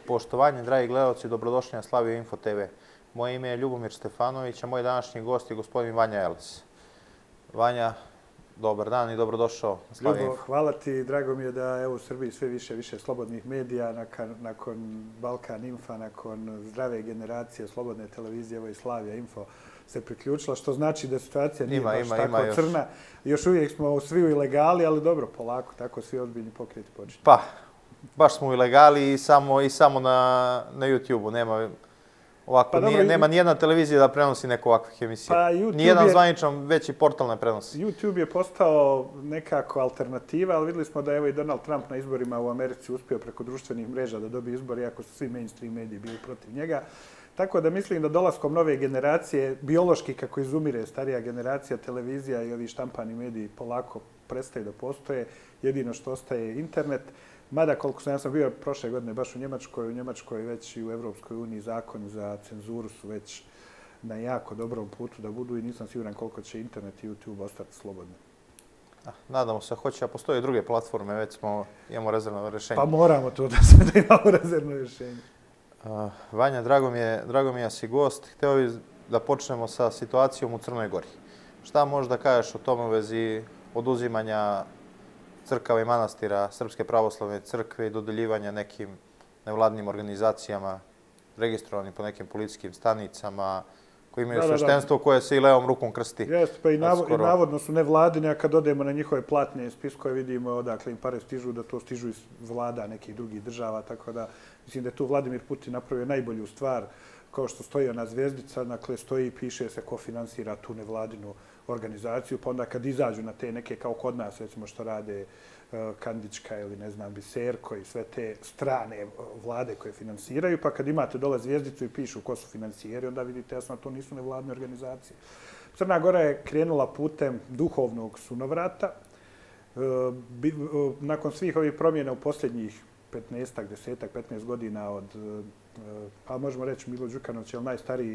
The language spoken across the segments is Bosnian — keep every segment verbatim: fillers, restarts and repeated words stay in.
Poštovanje, dragi gledalci, dobrodošli na Slavio Info te ve. Moje ime je Ljubomir Stefanović, a moj današnji gost je gospodin Vanja Elis. Vanja, dobar dan i dobrodošao na Slavio Info. Ljubo, hvala ti. Drago mi je da evo, u Srbiji sve više više slobodnih medija, nakon, nakon Balkan Infa, nakon zdrave generacije slobodne televizije, evo i Slavia Info se priključila, što znači da situacija nije ima, baš ima, tako ima još. crna. Još uvijek smo svi u ilegali, ali dobro, polako, tako svi ozbiljni pokreti počinju. Pa, baš smo u ilegali i samo, i samo na, na YouTube-u. Nema, ovako, pa, nije, dobro, nema nijedna televizija da prenosi neku ovakvih emisija. Pa, Nijedan je, zvaničan veći portal ne prenosi. YouTube je postao nekako alternativa, ali vidjeli smo da evo i Donald Trump na izborima u Americi uspio preko društvenih mreža da dobije izbor, iako su svi mainstream mediji bili protiv njega. Tako da mislim da dolaskom nove generacije, biološki kako izumire starija generacija, televizija i ovi štampani mediji polako prestaju da postoje. Jedino što ostaje je internet. Mada, koliko sam, ja sam bio prošle godine baš u Njemačkoj, u Njemačkoj već i u Evropskoj uniji zakoni za cenzuru su već na jako dobrom putu da budu i nisam siguran koliko će internet i YouTube ostati slobodni. Nadamo se, hoće, a postoje i druge platforme, već smo, imamo rezervno rješenje. Pa moramo to da se da imamo rezervno rješenje. Uh, Vanja, drago mi je, drago mi je da si gost. Hteo bih da počnemo sa situacijom u Crnoj Gori. Šta možeš da kažeš o tome u vezi oduzimanja crkava i manastira Srpske pravoslavne crkve i dodeljivanja nekim nevladnim organizacijama registrovanim po nekim policijskim stanicama koji imaju sveštenstvo koje se i levom rukom krsti? Jeste, pa i, navo, skoro... i navodno su nevladine, a kad odemo na njihove platne spiskove vidimo odakle im pare stižu, da to stižu iz vlada nekih drugih država, tako da mislim da je tu Vladimir Putin napravio najbolju stvar, kao što stoji ona zvijezdica, dakle stoji i piše se ko finansira tu nevladinu organizaciju, pa onda kad izađu na te neke, kao kod nas, recimo što rade uh, Kandićka ili ne znam, Biserko i sve te strane vlade koje finansiraju, pa kad imate dole zvijezdicu i pišu ko su finansijeri, onda vidite jasno to nisu nevladne organizacije. Crna Gora je krenula putem duhovnog sunovrata. Uh, bi, uh, nakon svih ovih promjena u posljednjih petnaestak, desetak, petnaest godina od, uh, pa možemo reći Milo Đukanović je najstariji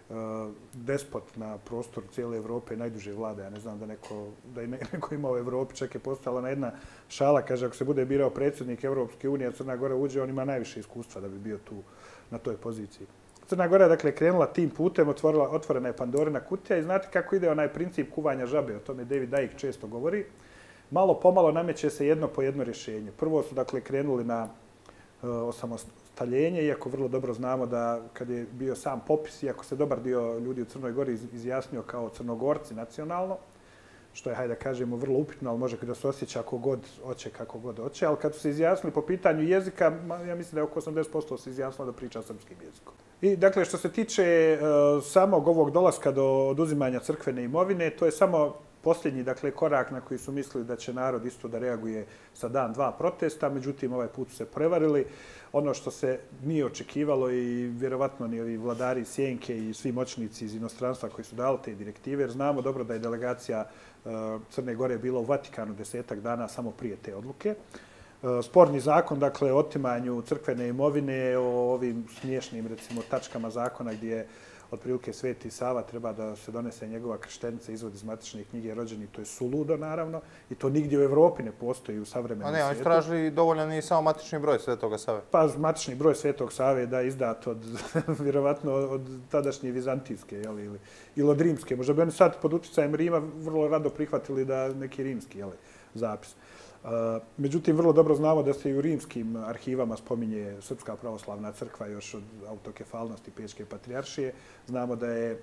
despot na prostoru cijele Evrope, najduže vlada. Ja ne znam da neko, da je neko imao u Evropi, čak je postala na jedna šala, kaže ako se bude birao predsjednik Evropske unije, a Crna Gora uđe, on ima najviše iskustva da bi bio tu na toj poziciji. Crna Gora je dakle krenula tim putem, otvorila, otvorena je Pandorina kutija i znate kako ide onaj princip kuvanja žabe, o tome David Icke često govori. Malo pomalo nameće se jedno po jedno rješenje. Prvo su dakle krenuli na uh, osamostaljenje, iako vrlo dobro znamo da kad je bio sam popis, iako se dobar dio ljudi u Crnoj Gori izjasnio kao Crnogorci nacionalno, što je, hajde da kažemo, vrlo upitno, ali može da se osjeća kako god hoće, kako god hoće, ali kad su se izjasnili po pitanju jezika, ja mislim da je oko osamdeset posto se izjasnilo da priča srpskim jezikom. I dakle, što se tiče uh, samog ovog dolaska do oduzimanja crkvene imovine, to je samo posljednji dakle, korak na koji su mislili da će narod isto da reaguje sa dan, dva protesta, međutim ovaj put su se prevarili. Ono što se nije očekivalo i vjerovatno ni ovi vladari Sjenke i svi moćnici iz inostranstva koji su dali te direktive, jer znamo dobro da je delegacija uh, Crne Gore bila u Vatikanu desetak dana samo prije te odluke. Uh, sporni zakon, dakle, o otimanju crkvene imovine, o ovim smiješnim, recimo, tačkama zakona gdje otprilike Sveti Sava treba da se donese njegova krštenica, izvod iz matične knjige rođeni, to je suludo naravno i to nigdje u Evropi ne postoji u savremenom svijetu. A ne, oni su tražili dovoljan i samo matični broj Svetoga Save. Pa matični broj Svetog Save je da je izdat od, vjerovatno, od tadašnje vizantijske jeli, ili, ili od rimske. Možda bi oni sad pod utjecajem Rima vrlo rado prihvatili da neki rimski jeli, zapis. Uh, međutim, vrlo dobro znamo da se i u rimskim arhivama spominje Srpska pravoslavna crkva još od autokefalnosti Pečke patrijaršije. Znamo da je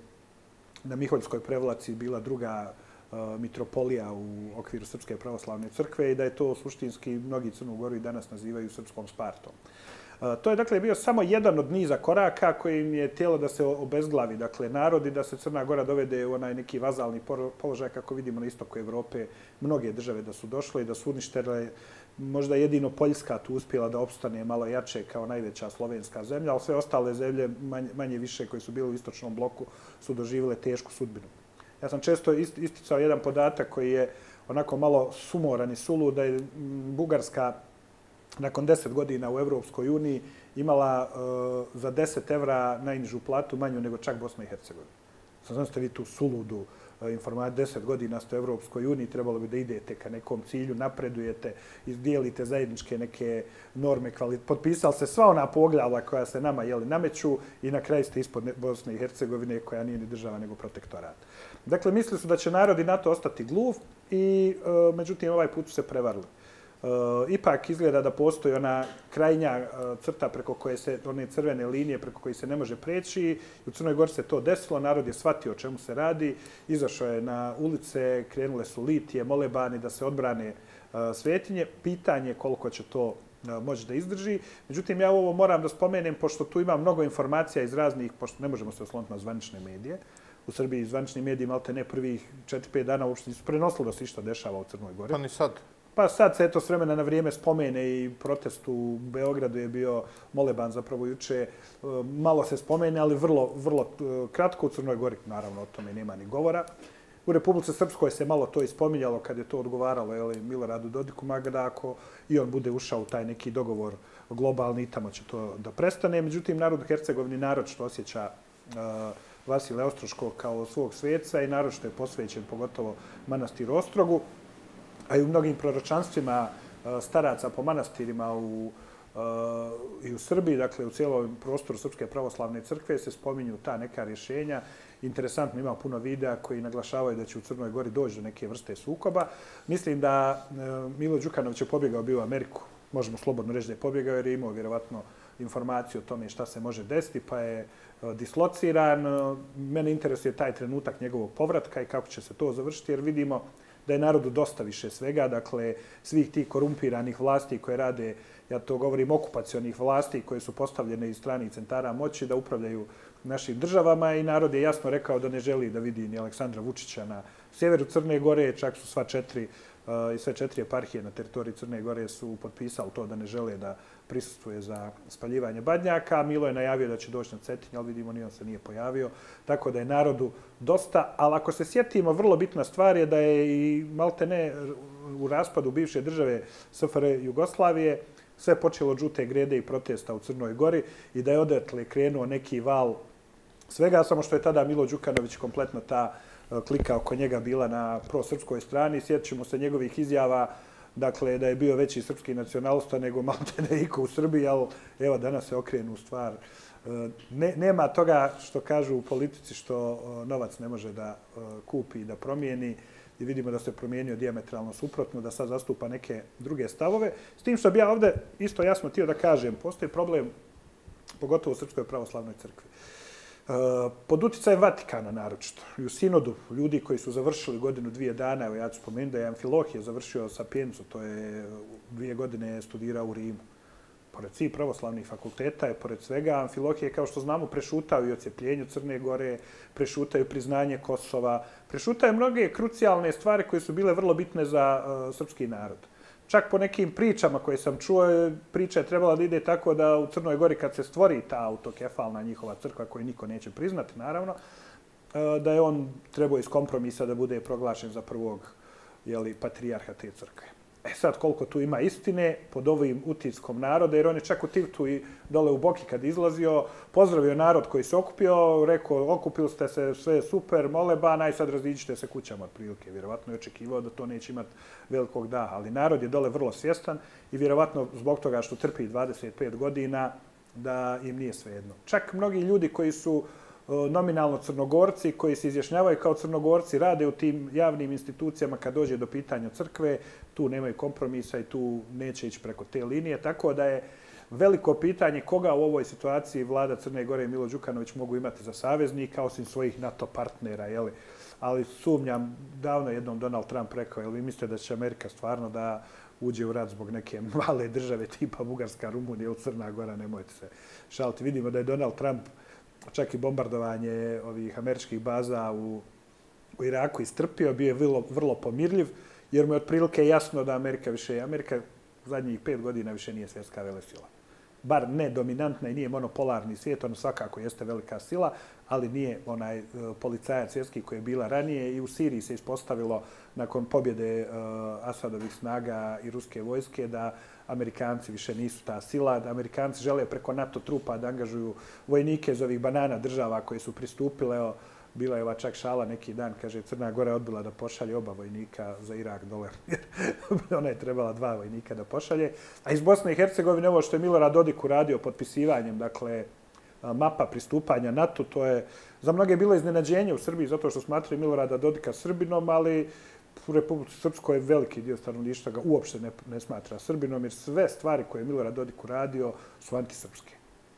na Miholjskoj prevlaci bila druga uh, mitropolija u okviru Srpske pravoslavne crkve i da je to suštinski mnogi Crnu Goru i danas nazivaju Srpskom Spartom. Uh, to je dakle bio samo jedan od niza koraka kojim je tijelo da se obezglavi dakle, narod i da se Crna Gora dovede u onaj neki vazalni položaj kako vidimo na istoku Evrope mnoge države da su došle i da su uništile. Možda jedino Poljska tu uspjela da opstane malo jače kao najveća slovenska zemlja, ali sve ostale zemlje manje, manje više koji su bili u istočnom bloku su doživjele tešku sudbinu. Ja sam često isticao jedan podatak koji je onako malo sumoran i sulud, da je Bugarska nakon deset godina u Evropskoj uniji imala uh, za deset evra najnižu platu manju nego čak Bosna i Hercegovina. Znam ste vi tu suludu informacije, deset godina ste u Evropskoj uniji, trebalo bi da idete ka nekom cilju, napredujete, izdijelite zajedničke neke norme, potpisali ste sva ona poglavlja koja se nama jeli nameću i na kraju ste ispod Bosne i Hercegovine koja nije ni država nego protektorat. Dakle, mislili su da će narodi na to ostati gluv i međutim ovaj put su se prevarili. Ipak izgleda da postoji ona krajnja crta preko koje se, one crvene linije preko koje se ne može preći. U Crnoj Gori se to desilo, narod je shvatio o čemu se radi, izašao je na ulice, krenule su litije, molebani da se odbrane svetinje. Pitanje je koliko će to moći da izdrži. Međutim, ja ovo moram da spomenem, pošto tu ima mnogo informacija iz raznih, pošto ne možemo se osloniti na zvanične medije. U Srbiji zvanični mediji malte ne prvih četiri pet dana uopšte nisu prenosili da se išta dešava u Crnoj Gori. Pa ni sad. Pa sad se eto s vremena na vrijeme spomene i protest u Beogradu je bio moleban zapravo juče. Malo se spomene, ali vrlo, vrlo kratko. U Crnoj Gori naravno o tome nema ni govora. U Republici Srpskoj se malo to ispominjalo kad je to odgovaralo jeli, Miloradu Dodiku, magda ako i on bude ušao u taj neki dogovor globalni i tamo će to da prestane. Međutim, narod u Hercegovini narod što osjeća uh, Vasile Ostroškog kao svog sveca i narod što je posvećen pogotovo manastiru Ostrogu. A i u mnogim proročanstvima staraca po manastirima u, i u Srbiji, dakle u cijelom prostoru Srpske pravoslavne crkve se spominju ta neka rješenja. Interesantno, ima puno videa koji naglašavaju da će u Crnoj Gori doći do neke vrste sukoba. Mislim da Milo Đukanović je pobjegao bio u Ameriku. Možemo slobodno reći da je pobjegao jer je imao vjerovatno informaciju o tome šta se može desiti, pa je dislociran. Mene interesuje taj trenutak njegovog povratka i kako će se to završiti, jer vidimo da je narodu dosta više svega, dakle, svih tih korumpiranih vlasti koje rade, ja to govorim, okupacionih vlasti koje su postavljene iz stranih centara moći da upravljaju našim državama i narod je jasno rekao da ne želi da vidi ni Aleksandra Vučića na sjeveru Crne Gore, čak su sva četiri i sve četiri eparhije na teritoriji Crne Gore su potpisali to da ne žele da prisustvuje za spaljivanje badnjaka. Milo je najavio da će doći na Cetinje, ali vidimo ni on se nije pojavio. Tako da je narodu dosta. Ali ako se sjetimo, vrlo bitna stvar je da je i maltene u raspadu bivše države S F R Jugoslavije sve počelo od žute grede i protesta u Crnoj Gori i da je odatle krenuo neki val svega, samo što je tada Milo Đukanović kompletno ta klika oko njega bila na prosrpskoj strani. Sjetit ćemo se njegovih izjava, dakle, da je bio veći srpski nacionalista nego maltene iko u Srbiji, ali evo, danas se okrenu u stvar. Ne, nema toga što kažu u politici što novac ne može da kupi i da promijeni. I vidimo da se promijenio dijametralno suprotno, da sad zastupa neke druge stavove. S tim što bi ja ovdje isto jasno htio da kažem, postoji problem, pogotovo u Srpskoj pravoslavnoj crkvi. Pod uticajem Vatikana naročito i u sinodu ljudi koji su završili godinu dvije dana, evo ja ću spomenuti da je Amfilohije završio Sapiencu, to je dvije godine studirao u Rimu. Pored svih pravoslavnih fakulteta je, pored svega, Amfilohije, kao što znamo, prešutao i ocijepljenju Crne Gore, prešutaju priznanje Kosova, prešutaju mnoge krucijalne stvari koje su bile vrlo bitne za uh, srpski narod. Čak po nekim pričama koje sam čuo, priča je trebala da ide tako da u Crnoj Gori kad se stvori ta autokefalna njihova crkva koju niko neće priznati, naravno, da je on trebao iz kompromisa da bude proglašen za prvog jeli, patrijarha te crkve. E sad, koliko tu ima istine pod ovim utiskom naroda, jer on je čak u Tivtu i dole u Boki kad izlazio, pozdravio narod koji se okupio, rekao, okupili ste se, sve super, moleban, aj sad raziđite se kućama otprilike. Vjerovatno je očekivao da to neće imati velikog daha, ali narod je dole vrlo svjestan i vjerovatno zbog toga što trpi dvadeset pet godina da im nije svejedno. Čak mnogi ljudi koji su nominalno Crnogorci, koji se izjašnjavaju kao Crnogorci, rade u tim javnim institucijama kad dođe do pitanja crkve, tu nemaju kompromisa i tu neće ići preko te linije. Tako da je veliko pitanje koga u ovoj situaciji vlada Crne Gore i Milo Đukanović mogu imati za saveznika, osim svojih NATO partnera. Jeli? Ali sumnjam, davno jednom Donald Trump rekao, jel vi mislite da će Amerika stvarno da uđe u rat zbog neke male države tipa Bugarska, Rumunija ili Crna Gora, nemojte se šaliti. Vidimo da je Donald Trump čak i bombardovanje ovih američkih baza u, u Iraku istrpio, bio je vrlo, vrlo pomirljiv, jer mu je otprilike jasno da Amerika više, Amerika zadnjih pet godina više nije svjetska velesila. Bar ne dominantna i nije monopolarni svijet, ono svakako jeste velika sila, ali nije onaj policajac svjetski koji je bila ranije i u Siriji se ispostavilo nakon pobjede Asadovih snaga i ruske vojske da Amerikanci više nisu ta sila, da Amerikanci žele preko NATO trupa da angažuju vojnike iz ovih banana država koje su pristupile bila je ova čak šala neki dan, kaže Crna Gora je odbila da pošalje oba vojnika za Irak dole. Ona je trebala dva vojnika da pošalje. A iz Bosne i Hercegovine ovo što je Milorad Dodik uradio potpisivanjem, dakle, mapa pristupanja NATO, to je za mnoge bilo iznenađenje u Srbiji, zato što smatraju Milorada Dodika Srbinom, ali u Republici Srpskoj veliki dio stanovništva ga uopšte ne, ne smatra Srbinom, jer sve stvari koje je Milorad Dodik uradio su antisrpske.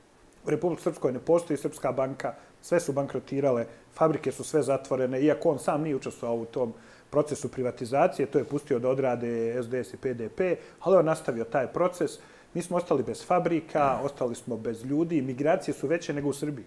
U Republici Srpskoj ne postoji Srpska banka, sve su bankrotirale, fabrike su sve zatvorene, iako on sam nije učestvovao u tom procesu privatizacije, to je pustio da odrade S D S i P D P, ali on nastavio taj proces. Mi smo ostali bez fabrika, ostali smo bez ljudi, migracije su veće nego u Srbiji.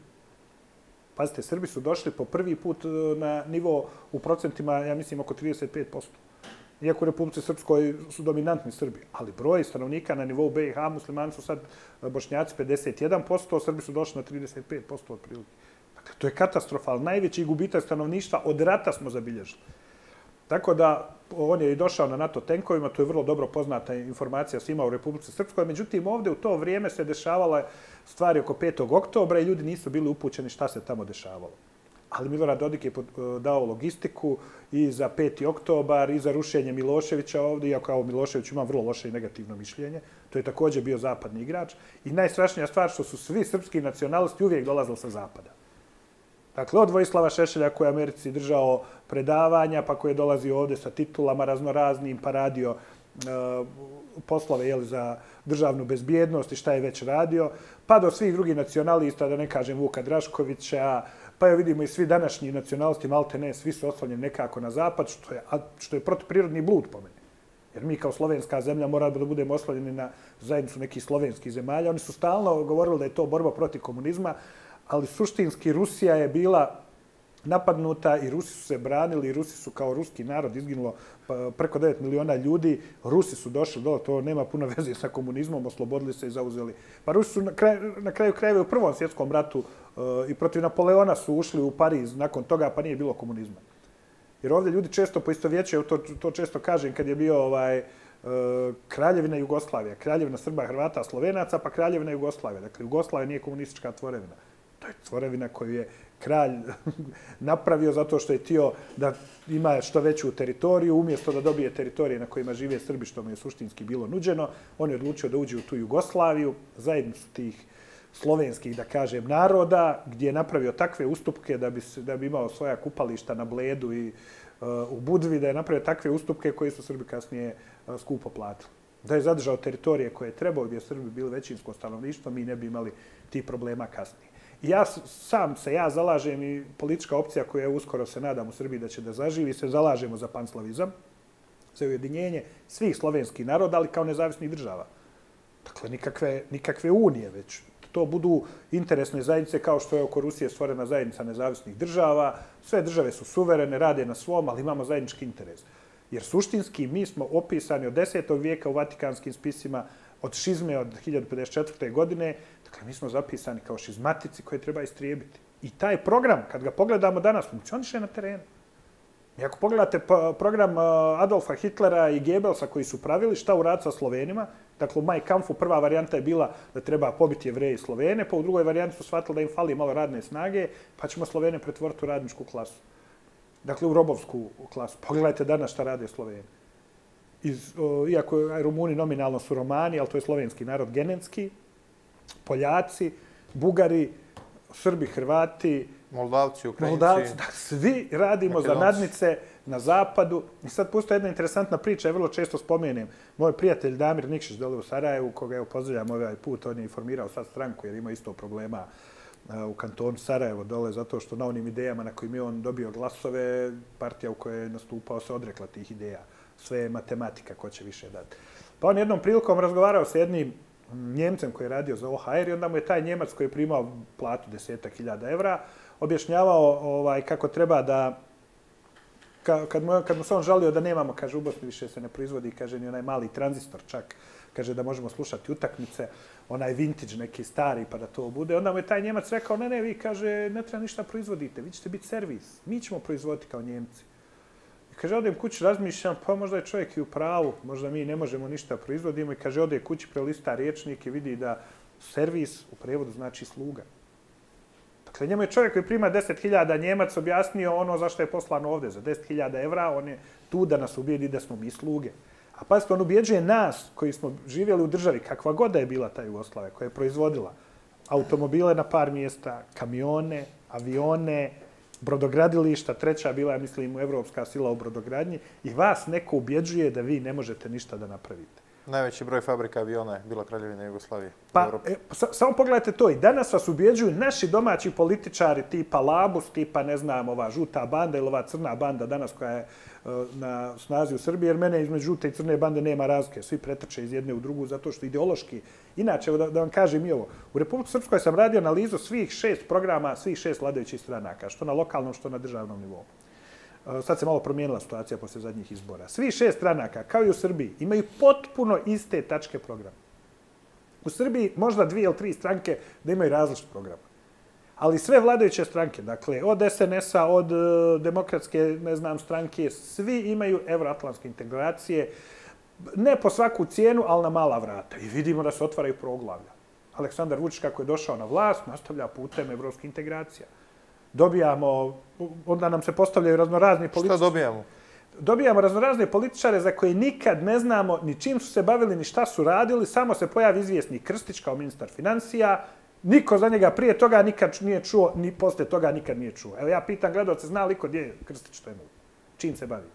Pazite, Srbi su došli po prvi put na nivo u procentima, ja mislim, oko trideset pet posto. Iako u Republici Srpskoj su dominantni Srbi, ali broj stanovnika na nivou B i H, muslimani su sad Bošnjaci pedeset jedan posto, Srbi su došli na trideset pet posto otprilike. Dakle, to je katastrofalno. Najveći gubitak stanovništva od rata smo zabilježili. Tako da, on je i došao na NATO tenkovima, to je vrlo dobro poznata informacija svima u Republici Srpskoj. Međutim, ovdje u to vrijeme se dešavala stvari oko petog oktobra i ljudi nisu bili upućeni šta se tamo dešavalo. Ali Milorad Dodik je dao logistiku i za peti oktobar i za rušenje Miloševića ovdje, iako o Miloševiću imam vrlo loše i negativno mišljenje. To je također bio zapadni igrač. I najstrašnija stvar što su svi srpski nacionalisti uvijek dolazili sa zapada. Dakle, od Vojislava Šešelja koji je Americi držao predavanja, pa koji je dolazio ovdje sa titulama raznoraznim, pa radio e, poslove jeli, za državnu bezbjednost i šta je već radio, pa do svih drugih nacionalista, da ne kažem Vuka Draškovića, pa je vidimo i svi današnji nacionalisti, malte ne, svi su oslonjeni nekako na zapad, što je, a, što je protiprirodni blud po meni. Jer mi kao slovenska zemlja moramo da budemo oslonjeni na zajednicu nekih slovenskih zemalja. Oni su stalno govorili da je to borba protiv komunizma, ali suštinski Rusija je bila napadnuta i Rusi su se branili i Rusi su kao ruski narod izginulo preko devet miliona ljudi. Rusi su došli dole, to nema puno veze sa komunizmom, oslobodili se i zauzeli. Pa Rusi su na, kraj, na kraju krajeva u Prvom svjetskom ratu uh, i protiv Napoleona su ušli u Pariz nakon toga, pa nije bilo komunizma. Jer ovdje ljudi često poistovjećuju, to, to često kažem kad je bio ovaj, uh, Kraljevina Jugoslavija, Kraljevina Srba, Hrvata, Slovenaca, pa Kraljevina Jugoslavija. Dakle, Jugoslavija nije komunistička tvorevina. To je tvorevina koju je kralj napravio zato što je htio da ima što veću teritoriju, umjesto da dobije teritorije na kojima žive Srbi, što mu je suštinski bilo nuđeno. On je odlučio da uđe u tu Jugoslaviju, zajednicu tih slovenskih, da kažem, naroda, gdje je napravio takve ustupke da bi, da bi imao svoja kupališta na Bledu i uh, u Budvi, da je napravio takve ustupke koji su Srbi kasnije uh, skupo platili. Da je zadržao teritorije koje je trebao, gdje Srbi bili većinsko stanovništvo, mi ne bi imali tih problema kasnije. I ja sam se, ja zalažem i politička opcija koja je uskoro se nadam u Srbiji da će da zaživi, se zalažemo za panslavizam, za ujedinjenje svih slovenskih naroda, ali kao nezavisnih država. Dakle, nikakve, nikakve unije, već to budu interesne zajednice kao što je oko Rusije stvorena zajednica nezavisnih država. Sve države su suverene, rade na svom, ali imamo zajednički interes. Jer suštinski mi smo opisani od desetog vijeka u vatikanskim spisima, od šizme od hiljadu pedeset četvrte. godine, dakle, mi smo zapisani kao šizmatici koje treba istrijebiti. I taj program, kad ga pogledamo danas, funkcioniše na terenu. I ako pogledate program Adolfa Hitlera i Goebbelsa koji su pravili šta u rad sa Slovenima, dakle u Mein Kampfu prva varijanta je bila da treba pobiti Jevreje i Slovene, pa u drugoj varijanti su shvatili da im fali malo radne snage, pa ćemo Slovene pretvoriti u radničku klasu. Dakle, u robovsku klasu. Pogledajte danas šta rade Sloveni. Iz, o, iako Rumuni nominalno su Romani, ali to je slovenski narod genetski, Poljaci, Bugari, Srbi, Hrvati, Moldavci, Ukrajinci. Moldavci, da, svi radimo Makedonci. Za nadnice na zapadu. I sad pusto jedna interesantna priča, ja vrlo često spomenem. Moj prijatelj Damir Nikšić dole u Sarajevu, koga je pozdravljam ovaj put, on je informirao sad stranku jer ima isto problema u kantonu Sarajevo dole, zato što na onim idejama na kojim je on dobio glasove, partija u kojoj je nastupao se odrekla tih ideja. Sve je matematika, ko će više dati. Pa on jednom prilikom razgovarao sa jednim Njemcem koji je radio za O H R i onda mu je taj Njemac koji je primao platu desetak hiljada evra objašnjavao ovaj, kako treba da, ka, kad, mu, kad mu se on žalio da nemamo, kaže, u Bosni više se ne proizvodi, kaže, ni onaj mali tranzistor čak, kaže da možemo slušati utakmice, onaj vintage neki stari pa da to bude. Onda mu je taj Njemac rekao, ne, ne, vi, kaže, ne treba ništa proizvodite, vi ćete biti servis, mi ćemo proizvoditi kao Njemci. Kaže, odem kući, razmišljam, pa možda je čovjek i u pravu, možda mi ne možemo ništa proizvodimo. I kaže, ode kući, prelista rječnik i vidi da servis u prevodu znači sluga. Dakle, Dakle, njemu je čovjek koji prima deset hiljada Njemac objasnio ono zašto je poslano ovdje. Za deset hiljada evra on je tu da nas ubijedi da smo mi sluge. A pazite, on ubjeđuje nas koji smo živjeli u državi, kakva god da je bila ta Jugoslavija, koja je proizvodila automobile na par mjesta, kamione, avione, brodogradilišta, treća bila, ja mislim, evropska sila u brodogradnji, i vas neko ubjeđuje da vi ne možete ništa da napravite. Najveći broj fabrika aviona je bila Kraljevina Jugoslavije. Pa, e, sa, samo pogledajte to. I danas vas ubjeđuju naši domaći političari tipa Labus, tipa, ne znam, ova žuta banda ili ova crna banda danas koja je uh, na snazi u Srbiji, jer mene između žute i crne bande nema razlike. Svi pretrče iz jedne u drugu zato što ideološki. Inače, da, da vam kažem i ovo, u Republici Srpskoj sam radio analizu svih šest programa, svih šest vladajućih stranaka, što na lokalnom, što na državnom nivou. Sad se malo promijenila situacija poslije zadnjih izbora. Svi šest stranaka, kao i u Srbiji, imaju potpuno iste tačke programa. U Srbiji možda dvije ili tri stranke da imaju različit program. Ali sve vladajuće stranke, dakle, od es en es a, od demokratske, ne znam, stranke, svi imaju evroatlantske integracije, ne po svaku cijenu, ali na mala vrata. I vidimo da se otvaraju proglavlja. Aleksandar Vučić, kako je došao na vlast, nastavlja putem evropskih integracija. Dobijamo, onda nam se postavljaju raznorazni političari. Šta dobijamo? Dobijamo raznorazne političare za koje nikad ne znamo ni čim su se bavili, ni šta su radili, samo se pojavi izvjesni Krstić kao ministar financija, niko za njega prije toga nikad nije čuo, ni posle toga nikad nije čuo. Evo ja pitam gledalce, zna li ko gdje je Krstić trenutno? Čim se bavi?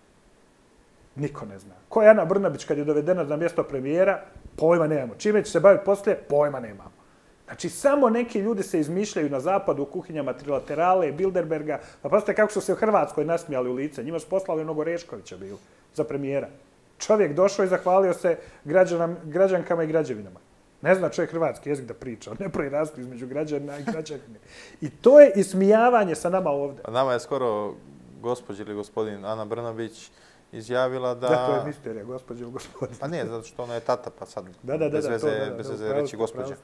Niko ne zna. Ko je Ana Brnabić kad je dovedena na mjesto premijera? Pojma nemamo. Čime će se baviti poslije? Pojma nemamo. Znači, samo neki ljudi se izmišljaju na zapadu u kuhinjama Trilaterale, Bilderberga. Pa pazite kako su se u Hrvatskoj nasmijali u lice. Njima su poslali onog Oreškovića bilo za premijera. Čovjek došao i zahvalio se građanam, građankama i građevinama. Ne zna čovjek hrvatski jezik da priča. On ne pravi razliku između građana i građanke. I to je ismijavanje sa nama ovdje. A nama je skoro gospođa ili gospodin Ana Brnabić izjavila da... Da, to je misterija, gospođa ili gospodin. Pa nije, zato što ona je tata, pa sad da, da, da, bez veze, da, to, da, da, bez da, veze da, reći gospođa.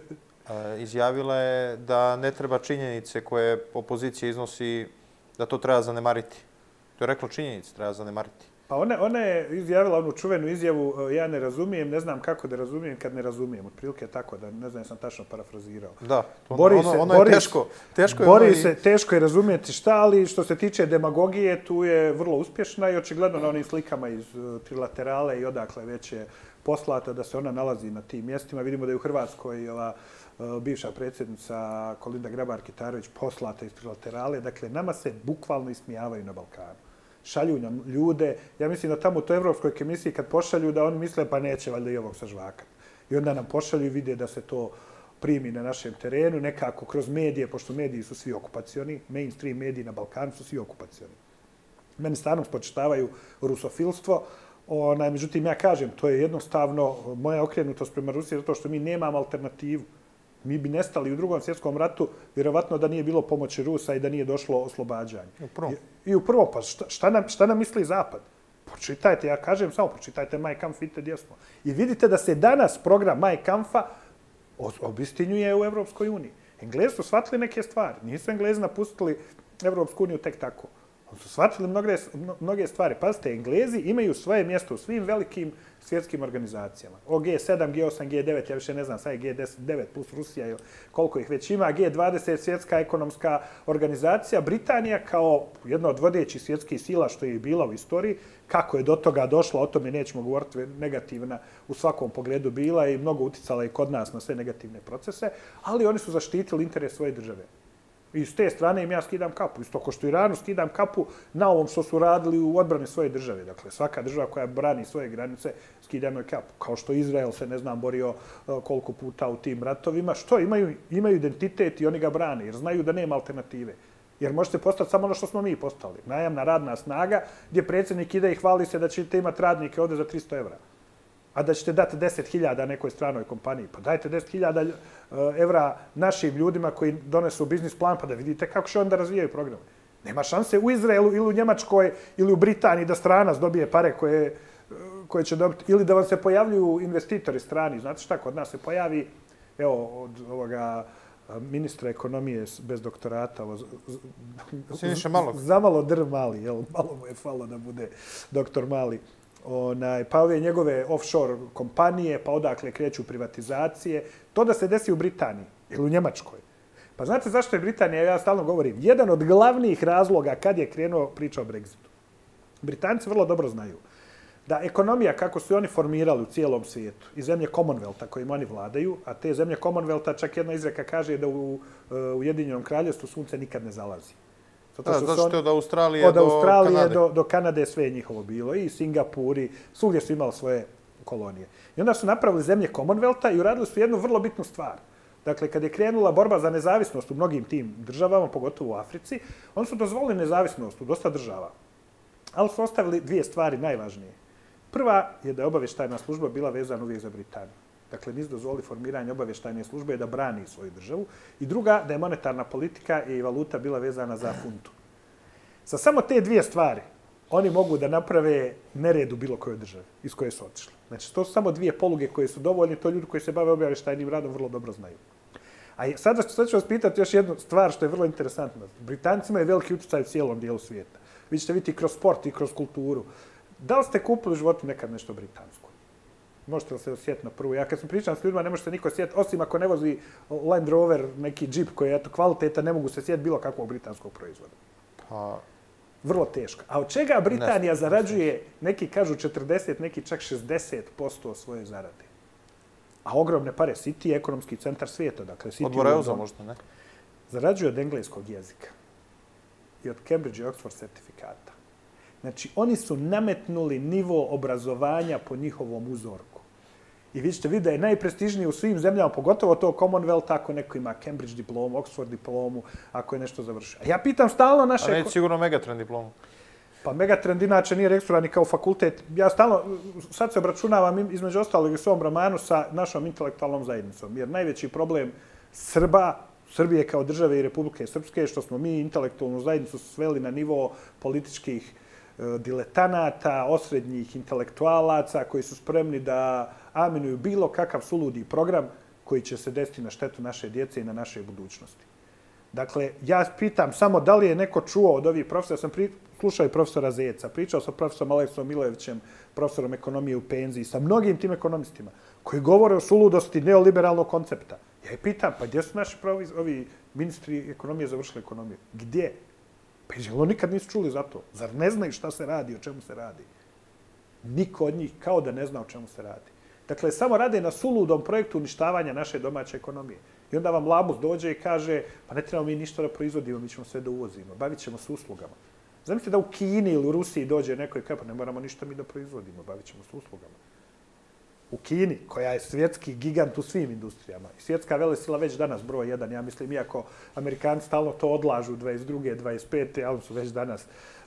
Izjavila je da ne treba činjenice koje opozicija iznosi, da to treba zanemariti. To je reklo činjenice, treba zanemariti. Pa ona, ona je izjavila onu čuvenu izjavu, ja ne razumijem, ne znam kako da razumijem kad ne razumijem. Otprilike tako, da ne znam, sam tačno parafrazirao. Da, to bori ono, se, ono je bori, teško. teško je bori ono se, teško je razumijeti šta, ali što se tiče demagogije, tu je vrlo uspješna i očigledno na onim slikama iz uh, Trilaterale i odakle već je poslata da se ona nalazi na tim mjestima. Vidimo da je u Hrvatskoj ova uh, bivša predsjednica Kolinda Grabar-Kitarović poslata iz Trilaterale. Dakle, nama se bukvalno ismijavaju na Balkanu. Šalju nam ljude. Ja mislim da tamo u toj Evropskoj komisiji kad pošalju da oni misle pa neće valjda i ovog sažvakati. I onda nam pošalju i vide da se to primi na našem terenu, nekako kroz medije, pošto mediji su svi okupacioni, mainstream mediji na Balkanu su svi okupacioni. Meni stvarno spočitavaju rusofilstvo, onaj, međutim ja kažem, to je jednostavno moja okrenutost prema Rusiji zato što mi nemamo alternativu. Mi bi nestali u drugom svjetskom ratu, vjerovatno da nije bilo pomoći Rusa i da nije došlo oslobađanje. U prvom. I, I u prvo, pa šta, šta, nam, šta nam misli Zapad? Pročitajte, ja kažem samo, pročitajte Mein Kampf, vidite gdje smo. I vidite da se danas program Mein Kampfa obistinjuje u Evropskoj uniji. Englezi su shvatili neke stvari. Nisu Englezi napustili Evropsku uniju tek tako. Oni su shvatili mnoge, mnoge stvari. Pazite, Englezi imaju svoje mjesto u svim velikim svjetskim organizacijama. O G sedam, G osam, G devet, ja više ne znam, sad je G devet plus Rusija ili koliko ih već ima. G dvadeset, svjetska ekonomska organizacija. Britanija kao jedna od vodećih svjetskih sila što je i bila u istoriji, kako je do toga došla, o tome nećemo govoriti, negativna u svakom pogledu bila i mnogo uticala i kod nas na sve negativne procese, ali oni su zaštitili interes svoje države. I s te strane im ja skidam kapu. Isto ko što Iranu skidam kapu na ovom što su radili u odbrani svoje države. Dakle, svaka država koja brani svoje granice, skidam joj kapu. Kao što Izrael se, ne znam, borio koliko puta u tim ratovima. Što? Imaju, imaju identitet i oni ga brane, jer znaju da nema alternative. Jer možete postati samo ono što smo mi postali. Najamna radna snaga, gdje predsjednik ide i hvali se da ćete imati radnike ovdje za tristo evra. A da ćete dati deset hiljada nekoj stranoj kompaniji. Pa dajte deset hiljada evra našim ljudima koji donesu biznis plan, pa da vidite kako će onda razvijaju programe. Nema šanse u Izraelu ili u Njemačkoj ili u Britaniji da stranac dobije pare koje, koje će dobiti. Ili da vam se pojavljuju investitori strani. Znate šta, kod nas se pojavi, evo, od ovoga ministra ekonomije bez doktorata, ovo, Siniša Malog. Zamalo drv mali, jel? Malo mu je falo da bude doktor Mali. Onaj, pa ove njegove offshore kompanije, pa odakle kreću privatizacije. To da se desi u Britaniji ili u Njemačkoj. Pa znate zašto je Britanija, ja stalno govorim, jedan od glavnih razloga kad je krenuo priča o Brexitu. Britanci vrlo dobro znaju da ekonomija, kako su oni formirali u cijelom svijetu, i zemlje Commonwealtha kojim oni vladaju, a te zemlje Commonwealtha, čak jedna izreka kaže da u Ujedinjenom kraljevstvu sunce nikad ne zalazi. Zato što, da, zato što od Australije, od do, Australije Kanade. do, do Kanade sve je njihovo bilo. I Singapur, i svugdje su imali svoje kolonije. I onda su napravili zemlje Commonwealtha i uradili su jednu vrlo bitnu stvar. Dakle, kad je krenula borba za nezavisnost u mnogim tim državama, pogotovo u Africi, oni su dozvolili nezavisnost u dosta država. Ali su ostavili dvije stvari najvažnije. Prva je da je obavještajna služba bila vezana uvijek za Britaniju. Dakle, nisu dozvolili formiranje obavještajne službe da brani svoju državu. I druga, da je monetarna politika i valuta bila vezana za funtu. Sa samo te dvije stvari oni mogu da naprave nered u bilo kojoj državi iz koje su otišli. Znači, to su samo dvije poluge koje su dovoljne, to ljudi koji se bave obavještajnim radom vrlo dobro znaju. A sada sad ću vas pitati još jednu stvar što je vrlo interesantna. Britanci imaju veliki utjecaj u cijelom dijelu svijeta. Vi ćete vidjeti kroz sport i kroz kulturu. Da li ste kupili u životu nekad nešto britansko? Možete li se osjetiti na prvu? Ja kad sam pričam s ljudima, ne može se niko sjetiti, osim ako ne vozi Land Rover, neki džip koji je kvalitetan, ne mogu se sjetiti bilo kakvog britanskog proizvoda. Pa... Vrlo teško. A od čega Britanija zarađuje, neki kažu četrdeset, neki čak šezdeset posto svoje zarade? A ogromne pare. City je ekonomski centar svijeta. Dakle, City od Boreuza možda, ne? Zarađuje od engleskog jezika i od Cambridge i Oxford certifikata. Znači, oni su nametnuli nivo obrazovanja po njihovom uzorku. I vi ćete vidjeti da je najprestižniji u svim zemljama, pogotovo to Commonwealth, ako neko ima Cambridge diplomu, Oxford diplomu, ako je nešto završio. A ja pitam stalno naše... A neće sigurno Megatrend diplomu. Pa Megatrend inače nije registrovan ni kao fakultet. Ja stalno, sad se obračunavam između ostalog u svom romanu sa našom intelektualnom zajednicom. Jer najveći problem Srba, Srbije kao države i Republike Srpske, što smo mi intelektualnu zajednicu sveli na nivo političkih diletanata, osrednjih intelektualaca koji su spremni da aminuju bilo kakav suludi program koji će se desiti na štetu naše djece i na naše budućnosti. Dakle, ja pitam samo da li je neko čuo od ovih profesora, sam pri... slušao i profesora Zeca, pričao sa profesorom Aleksom Milojevićem, profesorom ekonomije u penziji, sa mnogim tim ekonomistima koji govore o suludosti neoliberalnog koncepta. Ja je pitam, pa gdje su naši pravi, ovi ministri ekonomije završili ekonomiju? Gdje? Pa jel nikad nisu čuli za to? Zar ne znaju šta se radi, o čemu se radi? Niko od njih kao da ne zna o čemu se radi. Dakle, samo rade na suludom projektu uništavanja naše domaće ekonomije. I onda vam Labus dođe i kaže, pa ne trebamo mi ništa da proizvodimo, mi ćemo sve da uvozimo, bavit ćemo se uslugama. Zamislite da u Kini ili u Rusiji dođe neko i kaže, pa ne moramo ništa mi da proizvodimo, bavit ćemo se uslugama. U Kini, koja je svjetski gigant u svim industrijama, i svjetska velesila već danas broj jedan, ja mislim, iako Amerikanci stalno to odlažu dvadeset druge, dvadeset pete, ali su već danas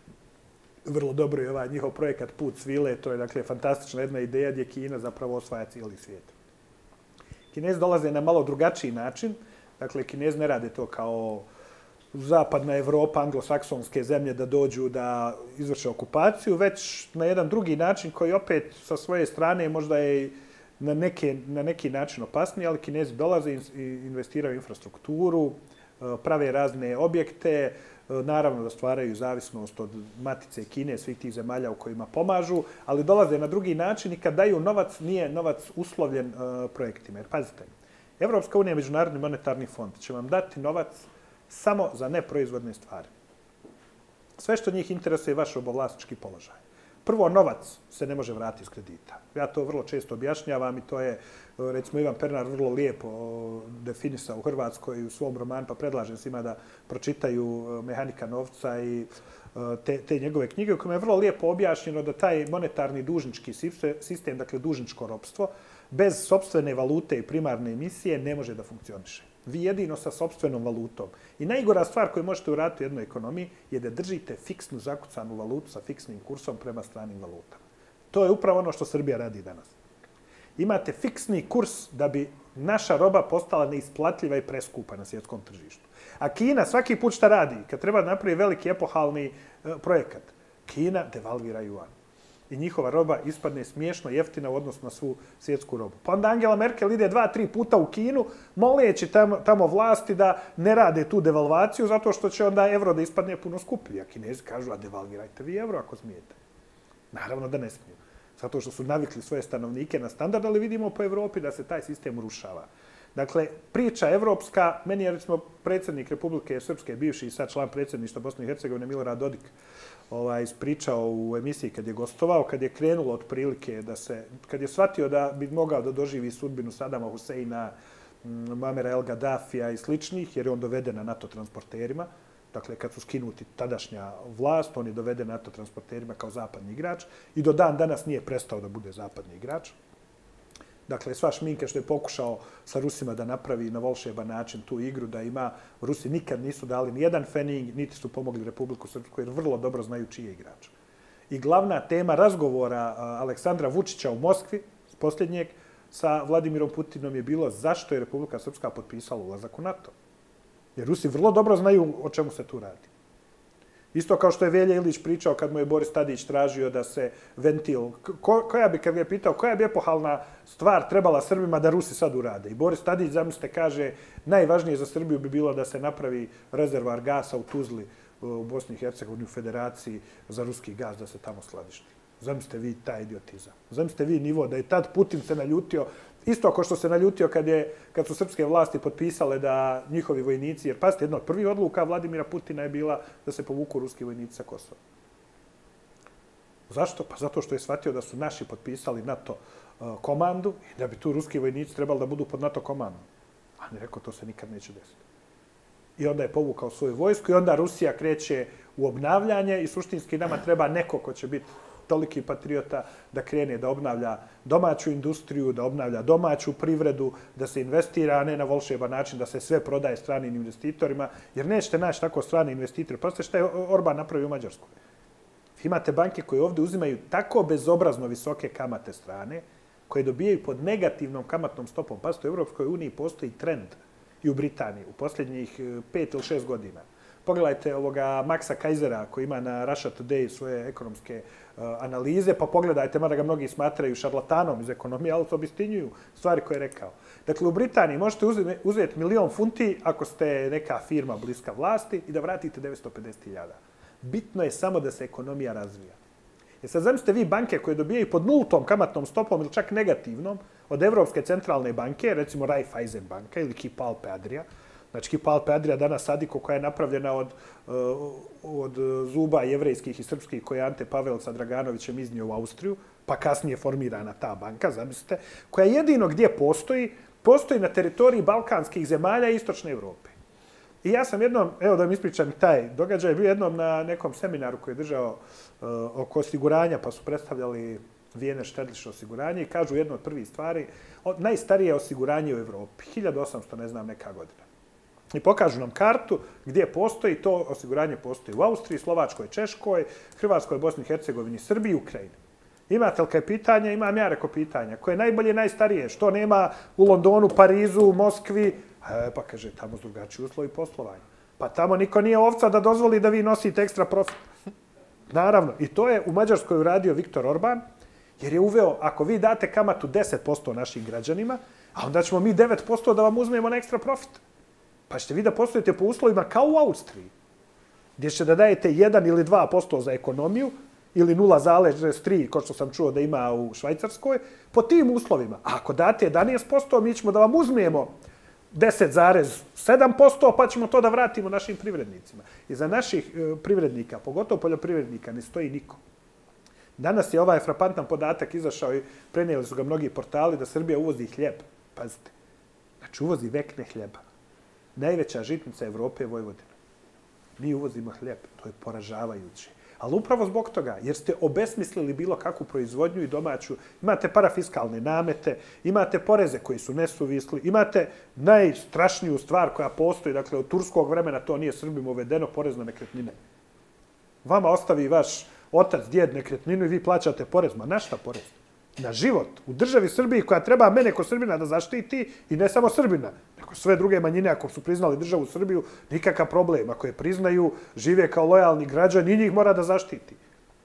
vrlo dobro i ovaj njihov projekat Put svile, to je dakle fantastična jedna ideja gdje Kina zapravo osvaja cijeli svijet. Kinezi dolaze na malo drugačiji način, dakle Kinezi ne rade to kao zapadna Evropa, anglosaksonske zemlje da dođu da izvrše okupaciju, već na jedan drugi način koji opet sa svoje strane možda je na, neke, na neki način opasniji, ali Kinezi dolaze i investiraju u infrastrukturu, prave razne objekte, naravno da stvaraju zavisnost od matice Kine, svih tih zemalja u kojima pomažu, ali dolaze na drugi način i kad daju novac, nije novac uslovljen uh, projektima. Jer pazite, Evropska unija, Međunarodni monetarni fond će vam dati novac samo za neproizvodne stvari. Sve što njih interesuje je vaš robovlasnički položaj. Prvo, novac se ne može vratiti iz kredita. Ja to vrlo često objašnjavam i to je, recimo, Ivan Pernar vrlo lijepo definisao u Hrvatskoj u svom romanu, pa predlažem svima da pročitaju Mehanika novca i te, te njegove knjige, u kojima je vrlo lijepo objašnjeno da taj monetarni dužnički sistem, dakle dužničko ropstvo, bez sopstvene valute i primarne emisije ne može da funkcioniše. Vi jedino sa sopstvenom valutom. I najgora stvar koju možete uraditi u jednoj ekonomiji je da držite fiksnu zakucanu valutu sa fiksnim kursom prema stranim valutama. To je upravo ono što Srbija radi danas. Imate fiksni kurs da bi naša roba postala neisplatljiva i preskupa na svjetskom tržištu. A Kina svaki put šta radi? Kad treba napraviti veliki epohalni uh, projekat, Kina devalvira juan. I njihova roba ispadne smiješno jeftina u odnosu na svu svjetsku robu. Pa onda Angela Merkel ide dva, tri puta u Kinu, moleći tamo, tamo vlasti da ne rade tu devalvaciju, zato što će onda evro da ispadne puno skuplji. A Kinezi kažu, a devalvirajte vi evro ako smijete. Naravno da ne smiju. Zato što su navikli svoje stanovnike na standard, ali vidimo po Evropi da se taj sistem urušava. Dakle, priča evropska, meni je recimo predsjednik Republike Srpske, bivši i sad član predsjedništva Bosne i Hercegovine, Milorad Dodik, ovaj, ispričao u emisiji kad je gostovao, kad je krenulo otprilike da se, kad je shvatio da bi mogao da doživi sudbinu Sadama Huseina, Muamera El Gaddafija i sličnih, jer je on doveden na NATO transporterima. Dakle, kad su skinuti tadašnja vlast, on je doveden NATO transporterima kao zapadni igrač i do dan danas nije prestao da bude zapadni igrač. Dakle, sva šminka što je pokušao sa Rusima da napravi na volšeban način tu igru, da ima, Rusi nikad nisu dali ni jedan fening, niti su pomogli Republiku Srpsku, jer vrlo dobro znaju čiji je igrač. I glavna tema razgovora Aleksandra Vučića u Moskvi, posljednjeg, sa Vladimirom Putinom je bilo zašto je Republika Srpska potpisala ulazak u NATO. Jer Rusi vrlo dobro znaju o čemu se tu radi. Isto kao što je Velja Ilić pričao kad mu je Boris Tadić tražio da se ventil... Ko, koja bi, kad ga je pitao, koja bi epohalna stvar trebala Srbima da Rusi sad urade? I Boris Tadić, zamislite, kaže, najvažnije za Srbiju bi bilo da se napravi rezervoar gasa u Tuzli u Bosni i Hercegovini, u Federaciji, za ruski gas da se tamo skladišti. Zamislite vi taj idiotizam. Zamislite vi nivo da je tad Putin se naljutio, isto ako što se naljutio kad, je, kad su srpske vlasti potpisale da njihovi vojnici, jer pazite, jedna od prvih odluka Vladimira Putina je bila da se povuku ruski vojnici sa Kosova. Zašto? Pa zato što je shvatio da su naši potpisali NATO uh, komandu i da bi tu ruski vojnici trebali da budu pod NATO komandom. A on je rekao, to se nikad neće desiti. I onda je povukao svoju vojsku i onda Rusija kreće u obnavljanje i suštinski nama treba neko ko će biti toliki patriota da krene da obnavlja domaću industriju, da obnavlja domaću privredu, da se investira, a ne na volšeban način da se sve prodaje stranim investitorima, jer nećete naći tako strani investitori. Proste šta je Orban napravio u Mađarskoj? Imate banke koje ovdje uzimaju tako bezobrazno visoke kamate strane, koje dobijaju pod negativnom kamatnom stopom. Pazite, u Europskoj uniji postoji trend i u Britaniji u posljednjih pet ili šest godina. Pogledajte ovoga Maxa Kaisera koji ima na Russia Today svoje ekonomske uh, analize, pa pogledajte, mada ga mnogi smatraju šarlatanom iz ekonomije, ali to obistinjuju stvari koje je rekao. Dakle, u Britaniji možete uzeti milion funti ako ste neka firma bliska vlasti i da vratite devetsto pedeset hiljada. Bitno je samo da se ekonomija razvija. Jer sad zamislite vi banke koje dobijaju pod nultom kamatnom stopom ili čak negativnom od Evropske centralne banke, recimo Raiffeisen banka ili Hypo Alpe Adria. Znači, Hypo Alpe Adria danas Sadiko koja je napravljena od, od zuba jevrejskih i srpskih koje je Ante Pavel sa Draganovićem iznio u Austriju, pa kasnije formirana ta banka, zamislite, koja jedino gdje postoji, postoji na teritoriji balkanskih zemalja i istočne Evrope. I ja sam jednom, evo da mi ispričam taj događaj, bio jednom na nekom seminaru koji je držao uh, oko osiguranja, pa su predstavljali Vijene Štedliš osiguranje i kažu jedno od prvih stvari, od, najstarije osiguranje u Evropi, hiljadu osamsto, ne znam, neka godina. I pokažu nam kartu gdje postoji, to osiguranje postoji u Austriji, Slovačkoj, Češkoj, Hrvatskoj, Bosni i Hercegovini, Srbiji i Ukrajini. Imate li kaj pitanja? Imam ja reko pitanja. Koje je najbolje, najstarije? Što nema u Londonu, Parizu, Moskvi? E, pa kaže, tamo su drugačiji uslovi poslovanja. Pa tamo niko nije ovca da dozvoli da vi nosite ekstra profit. Naravno, i to je u Mađarskoj uradio Viktor Orban, jer je uveo, ako vi date kamatu deset posto našim građanima, a onda ćemo mi devet posto da vam uzmemo na ekstra profit. Pa ćete vi da postojite po uslovima kao u Austriji, gdje ćete da dajete jedan ili dva posto za ekonomiju, ili nula zarez tri, kao što sam čuo da ima u Švajcarskoj, po tim uslovima. A ako date jedanaest posto, mi ćemo da vam uzmemo deset zarez sedam posto, pa ćemo to da vratimo našim privrednicima. I za naših privrednika, pogotovo poljoprivrednika, ne stoji niko. Danas je ovaj frapantan podatak izašao i prenijeli su ga mnogi portali da Srbija uvozi hljeb. Pazite, znači uvozi vekne hljeba. Najveća žitnica Evrope je Vojvodina. Mi uvozimo hljeb, to je poražavajuće. Ali upravo zbog toga, jer ste obesmislili bilo kakvu proizvodnju i domaću, imate parafiskalne namete, imate poreze koji su nesuvisli, imate najstrašniju stvar koja postoji, dakle od turskog vremena to nije Srbima uvedeno, porez na nekretnine. Vama ostavi vaš otac, djed nekretninu i vi plaćate porez. Ma na šta porez? Na život. U državi Srbiji koja treba mene ko Srbina da zaštiti i ne samo Srbina, nego sve druge manjine ako su priznali državu Srbiju, nikakav problem. Ako je priznaju, žive kao lojalni građani i njih mora da zaštiti.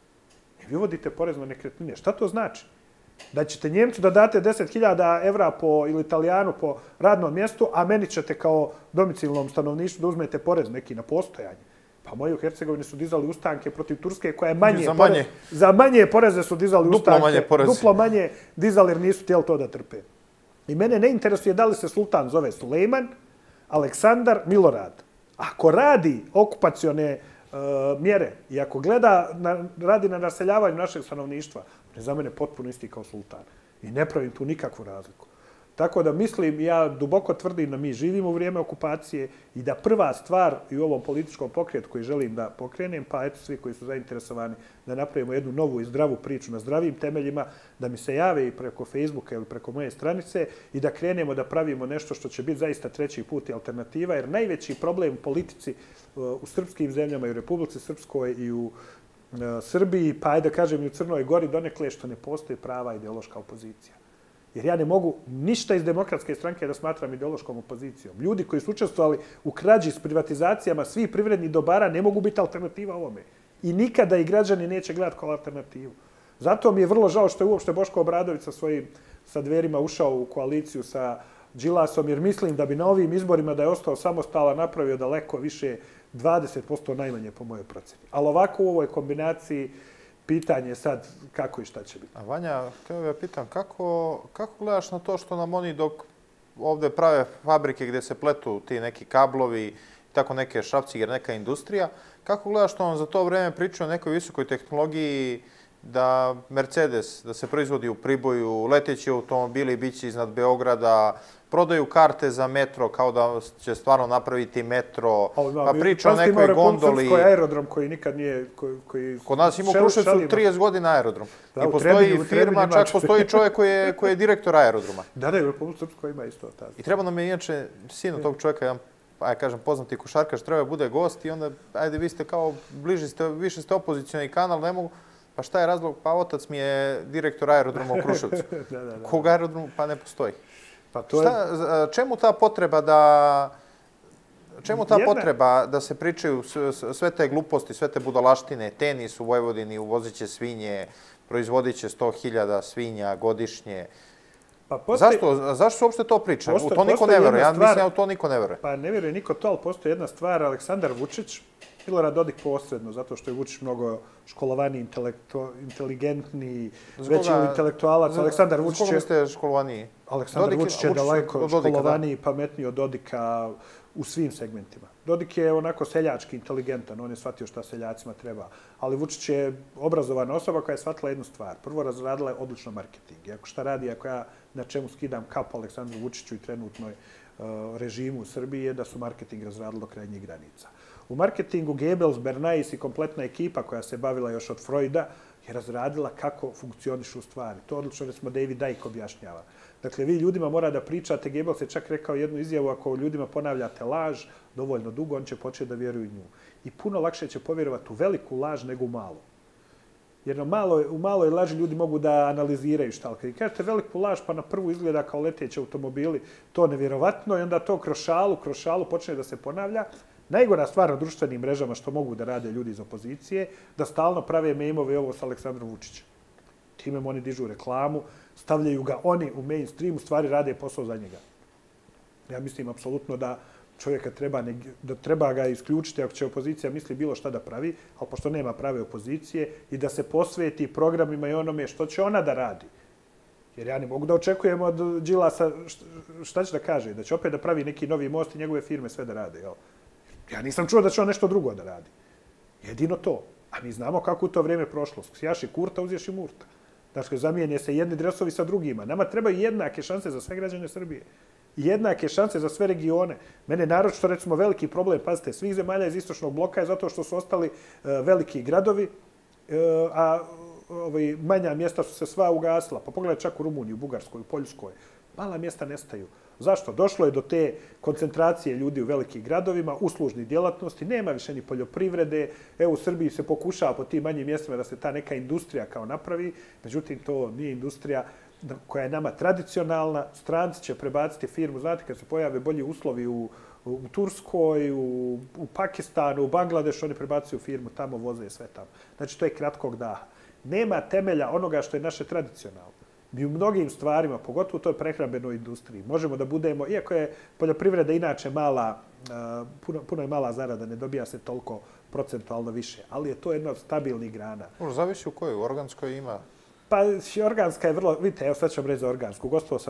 I vi uvodite porez na nekretnine. Šta to znači? Da ćete Njemcu da date deset hiljada evra po, ili Italijanu po radnom mjestu, a meni ćete kao domicilnom stanovništvu da uzmete porez neki na postojanje. Pa moji u Hercegovini su dizali ustanke protiv Turske koja je manje... Za manje. Porez, za manje poreze su dizali duplo ustanke. Manje poreze. Duplo manje dizali jer nisu htjeli to da trpe. I mene ne interesuje da li se sultan zove Sulejman, Aleksandar, Milorad. Ako radi okupacione uh, mjere i ako gleda, na, radi na naseljavanju našeg stanovništva, on je za mene potpuno isti kao sultan. I ne pravim tu nikakvu razliku. Tako da mislim, ja duboko tvrdim da mi živimo u vrijeme okupacije i da prva stvar i u ovom političkom pokretu koji želim da pokrenem, pa eto svi koji su zainteresovani da napravimo jednu novu i zdravu priču na zdravim temeljima, da mi se jave i preko Facebooka ili preko moje stranice i da krenemo da pravimo nešto što će biti zaista treći put i alternativa, jer najveći problem u politici u srpskim zemljama i u Republici Srpskoj i u Srbiji, pa ajde da kažem i u Crnoj Gori donekle što ne postoji prava ideološka opozicija. Jer ja ne mogu ništa iz Demokratske stranke da smatram ideološkom opozicijom. Ljudi koji su učestvovali u krađi s privatizacijama svih privrednih dobara ne mogu biti alternativa ovome. I nikada i građani neće gledati kao alternativu. Zato mi je vrlo žao što je uopšte Boško Obradović sa svojim sa Dverima ušao u koaliciju sa Đilasom, jer mislim da bi na ovim izborima da je ostao samostalan napravio daleko više, dvadeset posto najmanje po mojoj proceni. Ali ovako u ovoj kombinaciji pitanje sad kako i šta će biti. A Vanja, htio ja pitam, kako, kako gledaš na to što nam oni dok ovdje prave fabrike gdje se pletu ti neki kablovi, tako neke šrafci, jer neka industrija, kako gledaš što on za to vrijeme priča o nekoj visokoj tehnologiji, da Mercedes, da se proizvodi u Priboju, leteći automobili biće iznad Beograda, prodaju karte za metro kao da će stvarno napraviti metro, pa priča o nekoj gondoli. Ima aerodrom koji nikad nije... Koji, koji Kod nas ima u Kruševcu trideset godina aerodrom. Da, I postoji Trebinju, firma, čak postoji čovjek koji je, koji je direktor aerodroma. Da, da, u Republici Srpskoj ima isto ta. I treba nam je inače sin od tog čovjeka, jedan, aj kažem, poznati košarkaš, treba bude gost i onda, ajde, vi ste kao bliži ste, više ste opozicioni kanal, ne mogu. Pa šta je razlog? Pa otac mi je direktor aerodroma u Kruševcu. da, da, da. Kog aerodromu? Pa ne postoji. Pa to šta, je... Čemu ta potreba da... Čemu ta Jedna... potreba da se pričaju sve te gluposti, sve te budalaštine, tenis u Vojvodini, uvozit će svinje, proizvodit će sto hiljada svinja godišnje. Pa postoji... Zašto, zašto se uopšte to priča? Postoji, u to niko ne veruje. Ja stvar... mislim da u to niko ne veruje. Pa ne veruje niko to, ali postoji jedna stvar. Aleksandar Vučić, Milorad Dodik posredno, zato što je Vučić mnogo školovaniji, inteligentniji, veći intelektualac. Aleksandar Vučić je... Zbog ste školovaniji? Aleksandar Vučić je daleko školovaniji, pametniji od Dodika u svim segmentima. Dodik je onako seljački inteligentan, on je shvatio šta seljacima treba. Ali Vučić je obrazovana osoba koja je shvatila jednu stvar. Prvo razradila je odlično marketing. I ako šta radi, ako ja na čemu skidam kapu Aleksandru Vučiću i trenutnoj uh, režimu u Srbiji, je da su marketing razradili do krajnjih granica. U marketingu Goebbels, Bernays i kompletna ekipa koja se bavila još od Freuda je razradila kako funkcionišu stvari. To odlično, recimo, David Icke objašnjava. Dakle, vi ljudima mora da pričate, Goebbels je čak rekao jednu izjavu, ako ljudima ponavljate laž dovoljno dugo, on će početi da vjeruju nju. I puno lakše će povjerovati u veliku laž nego u malu. Jer na malo, u maloj laži ljudi mogu da analiziraju šta. Kad kažete veliku laž, pa na prvu izgleda kao leteći automobili, to nevjerovatno, i onda to kroz šalu, kroz šalu počne da se ponavlja. Najgora stvar na društvenim mrežama što mogu da rade ljudi iz opozicije, da stalno prave mejmove ovo s Aleksandrom Vučićem. Time oni dižu reklamu, stavljaju ga oni u mainstream, u stvari rade posao za njega. Ja mislim apsolutno da čovjeka treba, da treba ga isključiti ako će opozicija misli bilo šta da pravi, ali pošto nema prave opozicije, i da se posveti programima i onome što će ona da radi. Jer ja ne mogu da očekujem od Đilasa šta će da kaže, da će opet da pravi neki novi most i njegove firme sve da rade, jel? Ja nisam čuo da će on nešto drugo da radi. Jedino to. A mi znamo kako u to vrijeme prošlo. Sjaši Kurta, uzješ i Murta. Dakle, zamijenje se jedni dresovi sa drugima. Nama trebaju jednake šanse za sve građane Srbije. Jednake šanse za sve regione. Mene naročito, recimo, veliki problem, pazite, svih zemalja iz istočnog bloka je zato što su ostali uh, veliki gradovi, uh, a ovaj, manja mjesta su se sva ugasila. Pa pogledaj čak u Rumuniji, u Bugarskoj, u Poljskoj. Mala mjesta nestaju. Zašto? Došlo je do te koncentracije ljudi u velikim gradovima, uslužnih djelatnosti, nema više ni poljoprivrede. Evo, u Srbiji se pokušava po tim manjim mjestima da se ta neka industrija kao napravi, međutim, to nije industrija koja je nama tradicionalna. Stranci će prebaciti firmu, znate, kad se pojave bolji uslovi u, u Turskoj, u, u Pakistanu, u Bangladešu, oni prebacuju firmu tamo, voze sve tamo. Znači, to je kratkog daha. Nema temelja onoga što je naše tradicionalno. Mi u mnogim stvarima, pogotovo u toj prehrambenoj industriji, možemo da budemo, iako je poljoprivreda inače mala, puno, puno je mala zarada, ne dobija se toliko procentualno više, ali je to jedna od stabilnih grana. Možda zavisi u kojoj, u organskoj ima? Pa organska je vrlo, vidite, evo sad ću vam reći za organsku. Gostovao sam na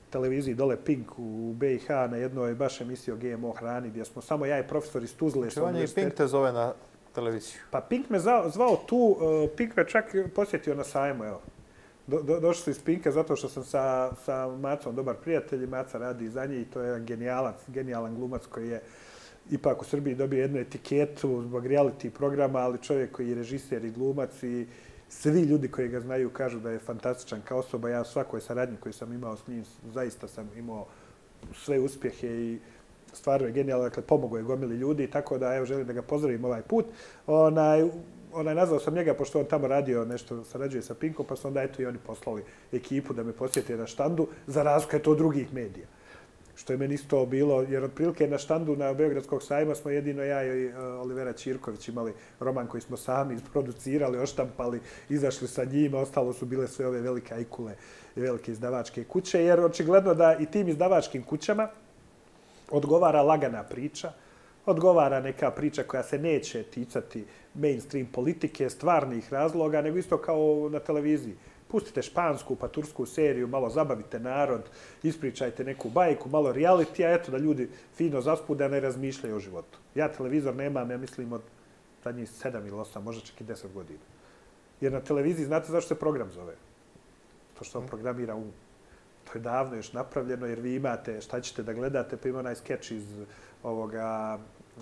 televiziji dole Pink u B i H na jednoj baš emisiji o G M O hrani gdje smo samo ja i profesor iz Tuzle. Če on je i Pink te zove na televiziju? Pa Pink me zvao, zvao tu, Pink me čak posjetio na sajmu, evo. Do, do, došli su iz Pinka zato što sam sa, sa Macom dobar prijatelj i Maca radi za nje i to je genijalac, genijalan glumac koji je ipak u Srbiji dobio jednu etiketu zbog reality programa, ali čovjek koji je režiser i glumac i svi ljudi koji ga znaju kažu da je fantastičan kao osoba. Ja u svakoj saradnji koju sam imao s njim zaista sam imao sve uspjehe i stvarno je genijalno. Dakle, pomogao je gomili ljudi, tako da evo želim da ga pozdravim ovaj put. Onaj, onaj, nazvao sam njega, pošto on tamo radio nešto, sarađuje sa Pinkom, pa su onda eto i oni poslali ekipu da me posjete na štandu, za razliku je to drugih medija. Što je meni isto bilo, jer otprilike na štandu na Beogradskog sajma smo jedino ja i Olivera Ćirković imali roman koji smo sami isproducirali, oštampali, izašli sa njima, ostalo su bile sve ove velike ajkule i velike izdavačke kuće, jer očigledno da i tim izdavačkim kućama odgovara lagana priča, odgovara neka priča koja se neće ticati mainstream politike, stvarnih razloga, nego isto kao na televiziji. Pustite špansku pa tursku seriju, malo zabavite narod, ispričajte neku bajku, malo reality, a eto da ljudi fino zaspude, ne razmišljaju o životu. Ja televizor nemam, ja mislim, od zadnjih sedam ili osam, možda čak i deset godina. Jer na televiziji, znate zašto se program zove? To što on programira um. To je davno još napravljeno, jer vi imate, šta ćete da gledate, pa ima onaj skeč iz ovoga uh,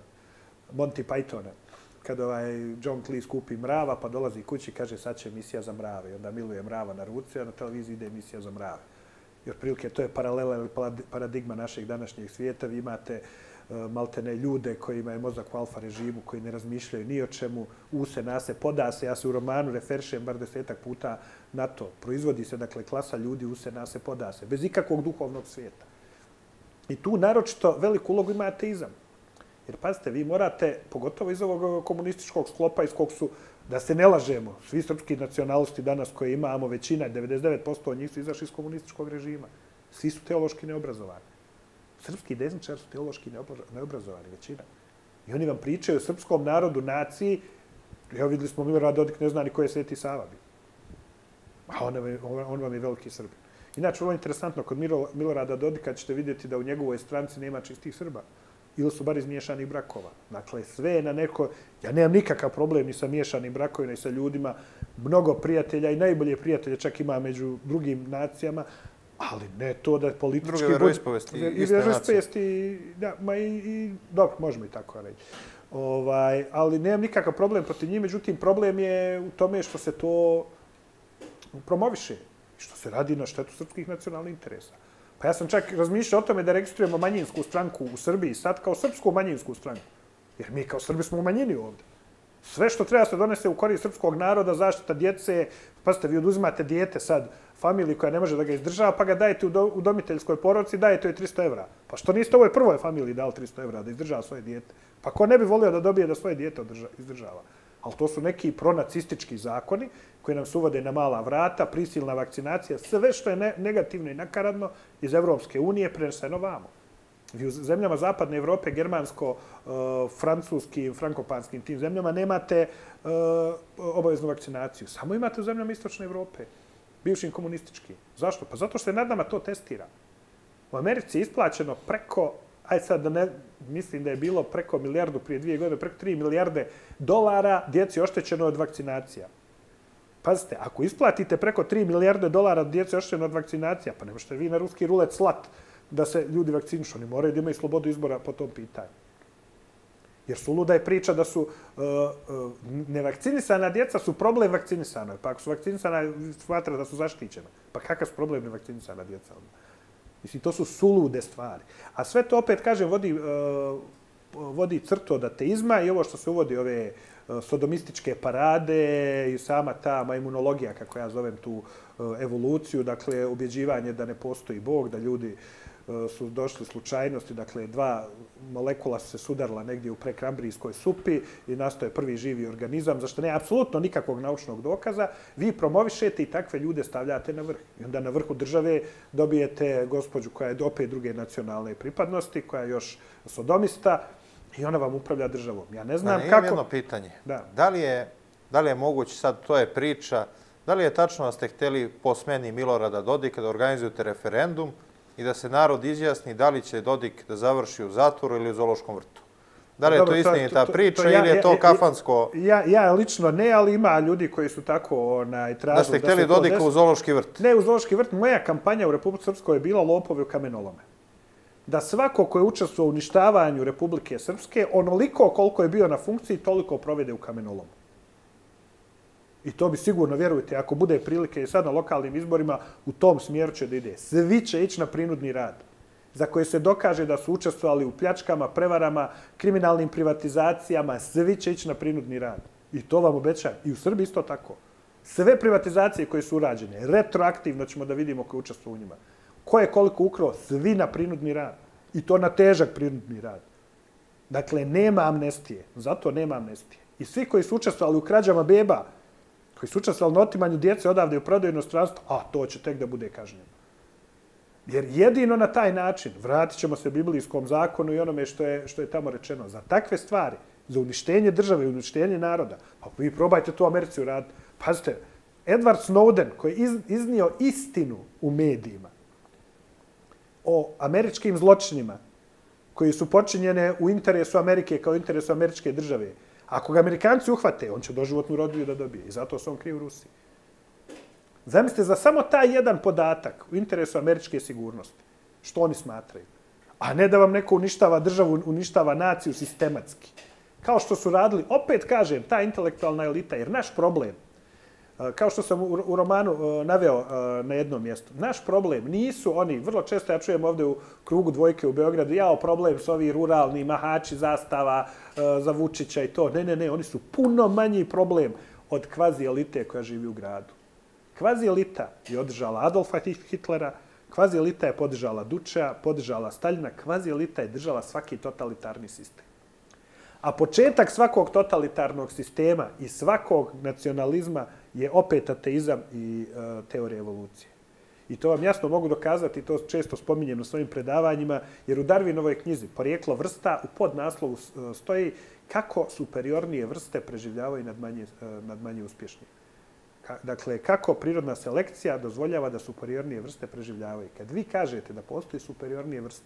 Monty Pythona. Kad ovaj John Cleese kupi mrava, pa dolazi kući i kaže sad će emisija za mrave. I onda miluje mrava na ruci, a na televiziji ide emisija za mrave. I otprilike to je paralela ili paradigma našeg današnjeg svijeta. Vi imate uh, maltene ljude kojima je mozak u alfa režimu, koji ne razmišljaju ni o čemu, use, nase, poda se. Ja se u romanu referišem bar desetak puta na to. Proizvodi se, dakle, klasa ljudi, use, nase, poda se. Bez ikakvog duhovnog svijeta. I tu naročito veliku ulogu ima ateizam. Jer, pazite, vi morate, pogotovo iz ovog komunističkog sklopa, iz kog su, da se ne lažemo, svi srpski nacionalisti danas koje imamo, većina, devedeset devet posto od njih su izašli iz komunističkog režima. Svi su teološki neobrazovani. Srpski desničari su teološki neobrazovani, većina. I oni vam pričaju o srpskom narodu, naciji. Evo vidjeli smo, Milorad Dodik ne zna ni ko je Sveti Sava bio. A on, on vam je veliki Srbin. Inače, ovo je interesantno, kod Milorada Dodika ćete vidjeti da u njegovoj stranci nema čistih Srba. Ili su bar iz miješanih brakova. Dakle, sve je na neko... Ja nemam nikakav problem ni sa miješanim brakovima i sa ljudima. Mnogo prijatelja i najbolje prijatelje čak ima među drugim nacijama, ali ne to da politički... Druge veroispovesti, iste nacije. Da, ma i, i... Dobro, možemo i tako reći. Ovaj, ali nemam nikakav problem protiv njih, međutim, problem je u tome što se to promoviše. Što se radi na štetu srpskih nacionalnih interesa. Pa ja sam čak razmišljao o tome da registrujemo manjinsku stranku u Srbiji sad kao srpsku manjinsku stranku. Jer mi kao Srbi smo u manjini ovdje. Sve što treba se donese u korist srpskog naroda, zaštita djece, pa ste vi oduzimate dijete sad, familiji koja ne može da ga izdržava, pa ga dajete u udomiteljskoj porodici, dajete joj tristo evra. Pa što niste ovoj prvoj familiji dali tristo evra da izdržava svoje dijete? Pa ko ne bi volio da dobije da svoje dijete izdržava? Ali to su neki pronacistički zakoni koji nam se uvode na mala vrata, prisilna vakcinacija, sve što je negativno i nakaradno iz Evropske unije preneseno vamo. Vi u zemljama Zapadne Evrope, germansko, francuskim, frankopanskim tim zemljama nemate obaveznu vakcinaciju. Samo imate u zemljama Istočne Evrope, bivšim komunističkim. Zašto? Pa zato što je nad nama to testira. U Americi je isplaćeno preko, aj sad da ne, mislim da je bilo preko milijardu prije dvije godine, preko tri milijarde dolara djeci oštećeno od vakcinacija. Pazite, ako isplatite preko tri milijarde dolara djeci oštećeno od vakcinacija, pa ne možete vi na ruski rulet slat da se ljudi vakcinišu. Oni moraju da imaju slobodu izbora po tom pitanju. Jer su luda je priča da su uh, uh, nevakcinisana djeca su problem vakcinisana. Pa ako su vakcinisana, smatra da su zaštićena. Pa kakav su problem nevakcinisana djeca? Mislim, to su sulude stvari. A sve to opet, kažem, vodi, uh, vodi crtu od ateizma i ovo što se uvodi, ove uh, sodomističke parade i sama ta majmunologija, kako ja zovem tu uh, evoluciju, dakle, ubjeđivanje da ne postoji Bog, da ljudi su došli slučajnosti, dakle, dva molekula su se sudarila negdje u prekambrijskoj supi i nastoje prvi živi organizam, zašto ne apsolutno nikakvog naučnog dokaza, vi promovišete i takve ljude stavljate na vrh. I onda na vrhu države dobijete gospođu koja je opet druge nacionalne pripadnosti, koja je još sodomista i ona vam upravlja državom. Ja ne znam kako... Imam jedno pitanje. Da. Da li je, da li je moguće, sad to je priča, Da li je tačno da ste htjeli po smeni Milorada Dodika da organizujete referendum i da se narod izjasni da li će Dodik da završi u zatvoru ili u zoološkom vrtu? Da li je to istinita priča ili je to kafansko... Ja lično ne, ali ima ljudi koji su tako tražili... Da ste htjeli Dodika u zoološki vrt? Ne u zoološki vrt. Moja kampanja u Republici Srpskoj je bila lopovi u kamenolome. Da svako ko je učestvovao u uništavanju Republike Srpske, onoliko koliko je bio na funkciji, toliko provede u kamenolomu. I to bi sigurno, vjerujte, ako bude prilike i sad na lokalnim izborima, u tom smjeru će da ide. Svi će ići na prinudni rad, za koje se dokaže da su učestvovali u pljačkama, prevarama, kriminalnim privatizacijama, svi će ići na prinudni rad. I to vam obećajem. I u Srbiji isto tako. Sve privatizacije koje su urađene, retroaktivno ćemo da vidimo ko je učestvovao u njima. Ko je koliko ukrao, svi na prinudni rad. I to na težak prinudni rad. Dakle, nema amnestije. Zato nema amnestije. I svi koji su učestvovali u krađama beba, koji su učestvovali na otimanju djece odavde u prodaju inostranstva, a to će tek da bude kažnjeno. Jer jedino na taj način vratit ćemo se biblijskom zakonu i onome što je, što je tamo rečeno. Za takve stvari, za uništenje države i uništenje naroda, pa vi probajte to u Americi uraditi. Pazite, Edward Snowden, koji je iz, iznio istinu u medijima o američkim zločinima koji su počinjene u interesu Amerike kao interesu američke države, ako ga Amerikanci uhvate, on će doživotnu robiju da dobije. I zato se on krije u Rusiji. Zamislite, za samo taj jedan podatak u interesu američke sigurnosti, što oni smatraju, a ne da vam neko uništava državu, uništava naciju sistematski. Kao što su radili, opet kažem, ta intelektualna elita, jer naš problem, kao što sam u romanu naveo na jednom mjestu, naš problem nisu oni, vrlo često ja čujem ovdje u krugu dvojke u Beogradu, jao problem su ovi ruralni mahači zastava za Vučića i to. Ne, ne, ne, oni su puno manji problem od kvazi elite koja živi u gradu. Kvazi elita je održala Adolfa Hitlera, kvazi elita je podržala Dučea, podržala Staljina, kvazi elita je držala svaki totalitarni sistem. A početak svakog totalitarnog sistema i svakog nacionalizma je opet ateizam i uh, teorija evolucije. I to vam jasno mogu dokazati, to često spominjem na svojim predavanjima, jer u Darwinovoj knjizi Porijeklo vrsta u podnaslovu uh, stoji kako superiornije vrste preživljavaju nad manje, uh, nad manje uspješnije. Ka, dakle, kako prirodna selekcija dozvoljava da superiornije vrste preživljavaju. Kad vi kažete da postoji superiornije vrste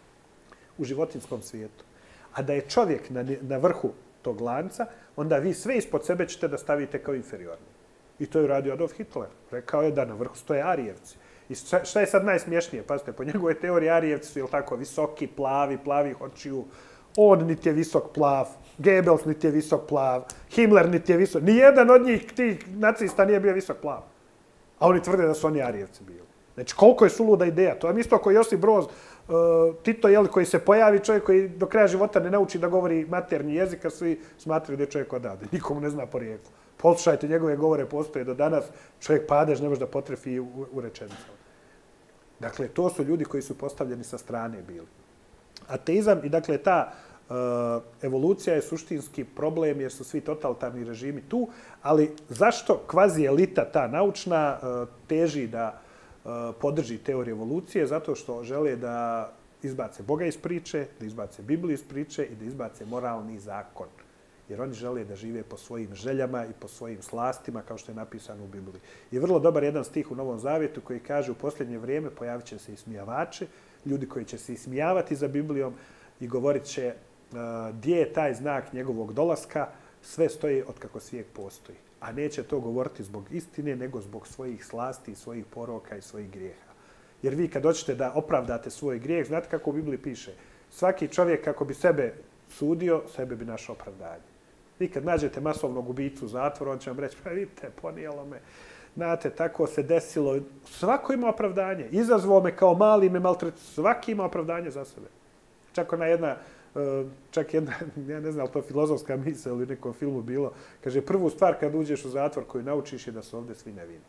u životinskom svijetu, a da je čovjek na, na vrhu tog lanca, onda vi sve ispod sebe ćete da stavite kao inferiorni. I to je uradio Adolf Hitler. Rekao je da na vrhu stoje Arijevci. I šta je sad najsmješnije? Pazite, po njegove teorije Arijevci su, jel tako, visoki, plavi, plavih očiju. On niti je visok plav, Goebbels niti je visok plav, Himmler niti je visok. Nijedan od njih, tih nacista, nije bio visok plav. A oni tvrde da su oni Arijevci bili. Znači, koliko je suluda ideja. To je isto kao Josip Broz, uh, Tito, jel, koji se pojavi, čovjek koji do kraja života ne nauči da govori maternji jezik, a svi smatraju da je čovjek odavde. Nikomu ne zna porijeklo. Poslušajte, njegove govore postoje do danas, čovjek padež ne može da potrefi u, u rečenicama. Dakle, to su ljudi koji su postavljeni sa strane bili. Ateizam i dakle ta uh, evolucija je suštinski problem jer su svi totalitarni režimi tu, ali zašto kvazi elita ta naučna uh, teži da uh, podrži teoriju evolucije? Zato što žele da izbace Boga iz priče, da izbace Bibliju iz priče i da izbace moralni zakon. Jer oni žele da žive po svojim željama i po svojim slastima, kao što je napisano u Bibliji. I vrlo dobar jedan stih u Novom Zavjetu koji kaže u posljednje vrijeme pojavit će se ismijavači, ljudi koji će se ismijavati za Biblijom i govorit će uh, gdje je taj znak njegovog dolaska, sve stoji od kako svijet postoji. A neće to govoriti zbog istine, nego zbog svojih slasti, svojih poroka i svojih grijeha. Jer vi kad hoćete da opravdate svoj grijeh, znate kako u Bibliji piše? Svaki čovjek kako bi sebe sudio, sebe bi našao opravdanje. Vi kad nađete masovnog ubicu u zatvoru, on će vam reći, pa vidite, ponijelo me. Znate, tako se desilo. Svako ima opravdanje. Izazvao me kao mali me maltret. Svaki ima opravdanje za sebe. Čak ona jedna, čak jedna, ja ne znam, to filozofska misla ili u nekom filmu bilo, kaže, prvu stvar kad uđeš u zatvor koju naučiš je da su ovdje svi nevini.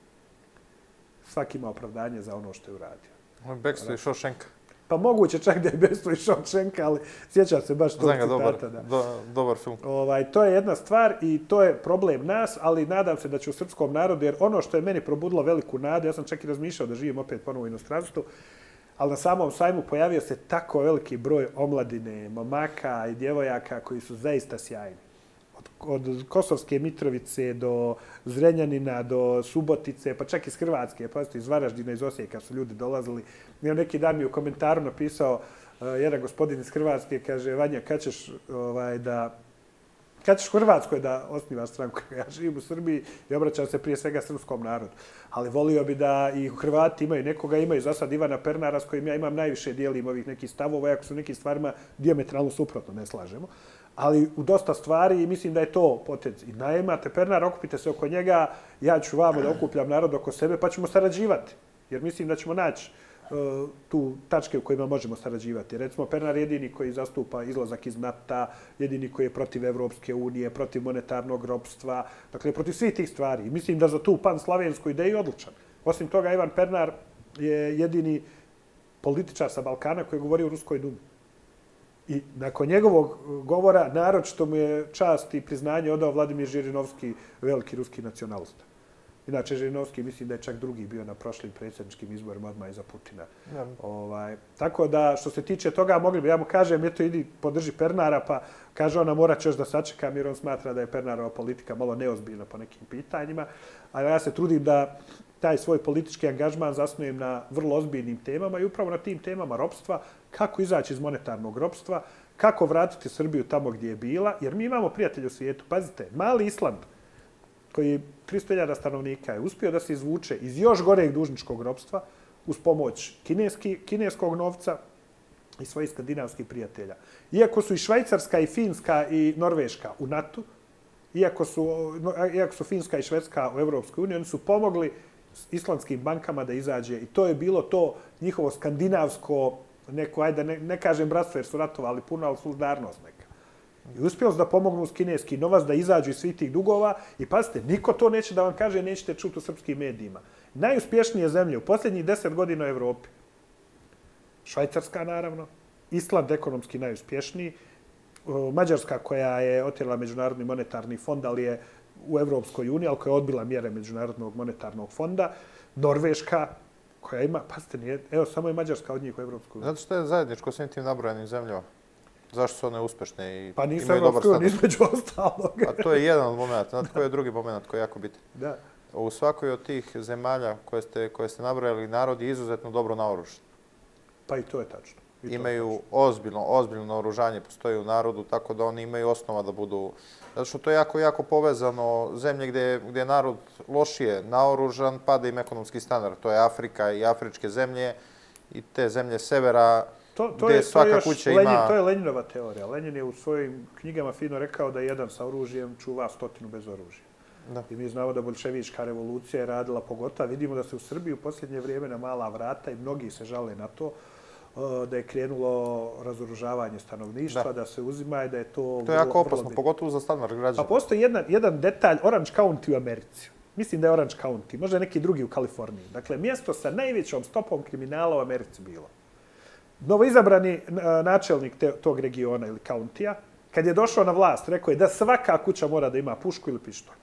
Svaki ima opravdanje za ono što je uradio. Backstreet i Shawshank. Pa moguće čak da je Backstreet i Shawshank, ali sjećam se baš tog citata. Dobar, da. do, dobar film. Ovaj, to je jedna stvar i to je problem nas, ali nadam se da će u srpskom narodu, jer ono što je meni probudilo veliku nadu, ja sam čak i razmišljao da živim opet ponovo u inostranstvu, ali na samom sajmu pojavio se tako veliki broj omladine, momaka i djevojaka koji su zaista sjajni. od, od Kosovske Mitrovice do Zrenjanina, do Subotice, pa čak iz Hrvatske, pa iz Varaždina, iz Osijeka su ljudi dolazili. Ja neki dan mi u komentaru napisao uh, jedan gospodin iz Hrvatske, kaže, Vanja, kad ćeš ovaj, da... Kad ćeš u Hrvatskoj da osnivaš stranku? Ja živim u Srbiji i obraćam se prije svega srpskom narodu. Ali volio bi da i Hrvati imaju nekoga, imaju za sad Ivana Pernara s kojim ja imam najviše dijelim ovih nekih stavova, iako su nekim stvarima dijametralno suprotno, ne slažemo. Ali u dosta stvari mislim da je to potencijal. I najmate Pernara, okupite se oko njega, ja ću vamo da okupljam narod oko sebe, pa ćemo sarađivati. Jer mislim da ćemo naći uh, tu tačke u kojima možemo sarađivati. Recimo, Pernar je jedini koji zastupa izlazak iz NATO, jedini koji je protiv Evropske unije, protiv monetarnog ropstva, dakle, protiv svih tih stvari. I mislim da za tu pan-slavensku ideju je odlučan. Osim toga, Ivan Pernar je jedini političar sa Balkana koji govori o Ruskoj dumi. I nakon njegovog govora, naročito mu je čast i priznanje odao Vladimir Žirinovski, veliki ruski nacionalista. Inače, Žirinovski mislim da je čak drugi bio na prošlim predsjedničkim izborima odmah iza Putina. Ja. Ovaj, tako da, što se tiče toga, mogli bi, ja mu kažem, eto, idi, podrži Pernara, pa kaže ona, morat će još da sačekam, jer on smatra da je Pernarova politika malo neozbiljna po nekim pitanjima. A ja se trudim da taj svoj politički angažman zasnujem na vrlo ozbiljnim temama i upravo na tim temama ropstva, kako izaći iz monetarnog ropstva, kako vratiti Srbiju tamo gdje je bila, jer mi imamo prijatelje u svijetu. Pazite, mali Island, koji je tristo hiljada stanovnika, je uspio da se izvuče iz još goreg dužničkog ropstva uz pomoć kineski, kineskog novca i svojih skandinavskih prijatelja. Iako su i Švajcarska, i Finska, i Norveška u NATO, iako su, iako su Finska i Švedska u Evropskoj uniji, oni su pomogli islandskim bankama da izađe i to je bilo to njihovo skandinavsko, neko, ajde, ne, ne kažem bratstvo jer su ratovali puno, ali solidarnost neka. I uspjeli su da pomognu s kineski novac, da izađu iz svih tih dugova i pazite, niko to neće da vam kaže, nećete čuti u srpskim medijima. Najuspješnije zemlje u posljednjih deset godina u Evropi. Švajcarska, naravno, Island ekonomski najuspješniji, Mađarska koja je otjerala Međunarodni monetarni fond, ali je u Evropskoj uniji, ali koja je odbila mjere Međunarodnog monetarnog fonda, Norveška, koja ima, pazite, nije, evo, samo je Mađarska od njih u Evropskoj uniji. Zato što je zajedničko svim tim nabrojanim zemljama? Zašto su one uspješne i pa nisu imaju dobar standard? Pa nisu između ostalog. A to je jedan od momenta. Znate koji je drugi moment koji je jako bitan? Da. U svakoj od tih zemalja koje ste, koje ste nabrojali, narod je izuzetno dobro naoružan. Pa i to je tačno. I imaju tačno. ozbiljno, ozbiljno naoružanje, postoji u narodu, tako da oni imaju osnova da budu... Zato što to je jako, jako povezano. Zemlje gdje, gdje je narod lošije naoružan, pada im ekonomski standard. To je Afrika i afričke zemlje i te zemlje severa, To, to gdje je, svaka to kuća Lenin, ima... To je Leninova teorija. Lenin je u svojim knjigama fino rekao da jedan sa oružjem čuva stotinu bez oružja. Da. I mi znamo da bolševička revolucija je radila pogotovo. Vidimo da se u Srbiji u posljednje vrijeme na mala vrata i mnogi se žale na to da je krenulo razoružavanje stanovništva, da, da se uzima i da je to... To je jako opasno, pogotovo za standard građana. Pa postoji jedan, jedan detalj, Orange County u Americi. Mislim da je Orange County, možda neki drugi u Kaliforniji. Dakle, mjesto sa najvećom stopom kriminala u Americi bilo. Novoizabrani načelnik te, tog regiona ili countija, kad je došao na vlast, rekao je da svaka kuća mora da ima pušku ili pištolj.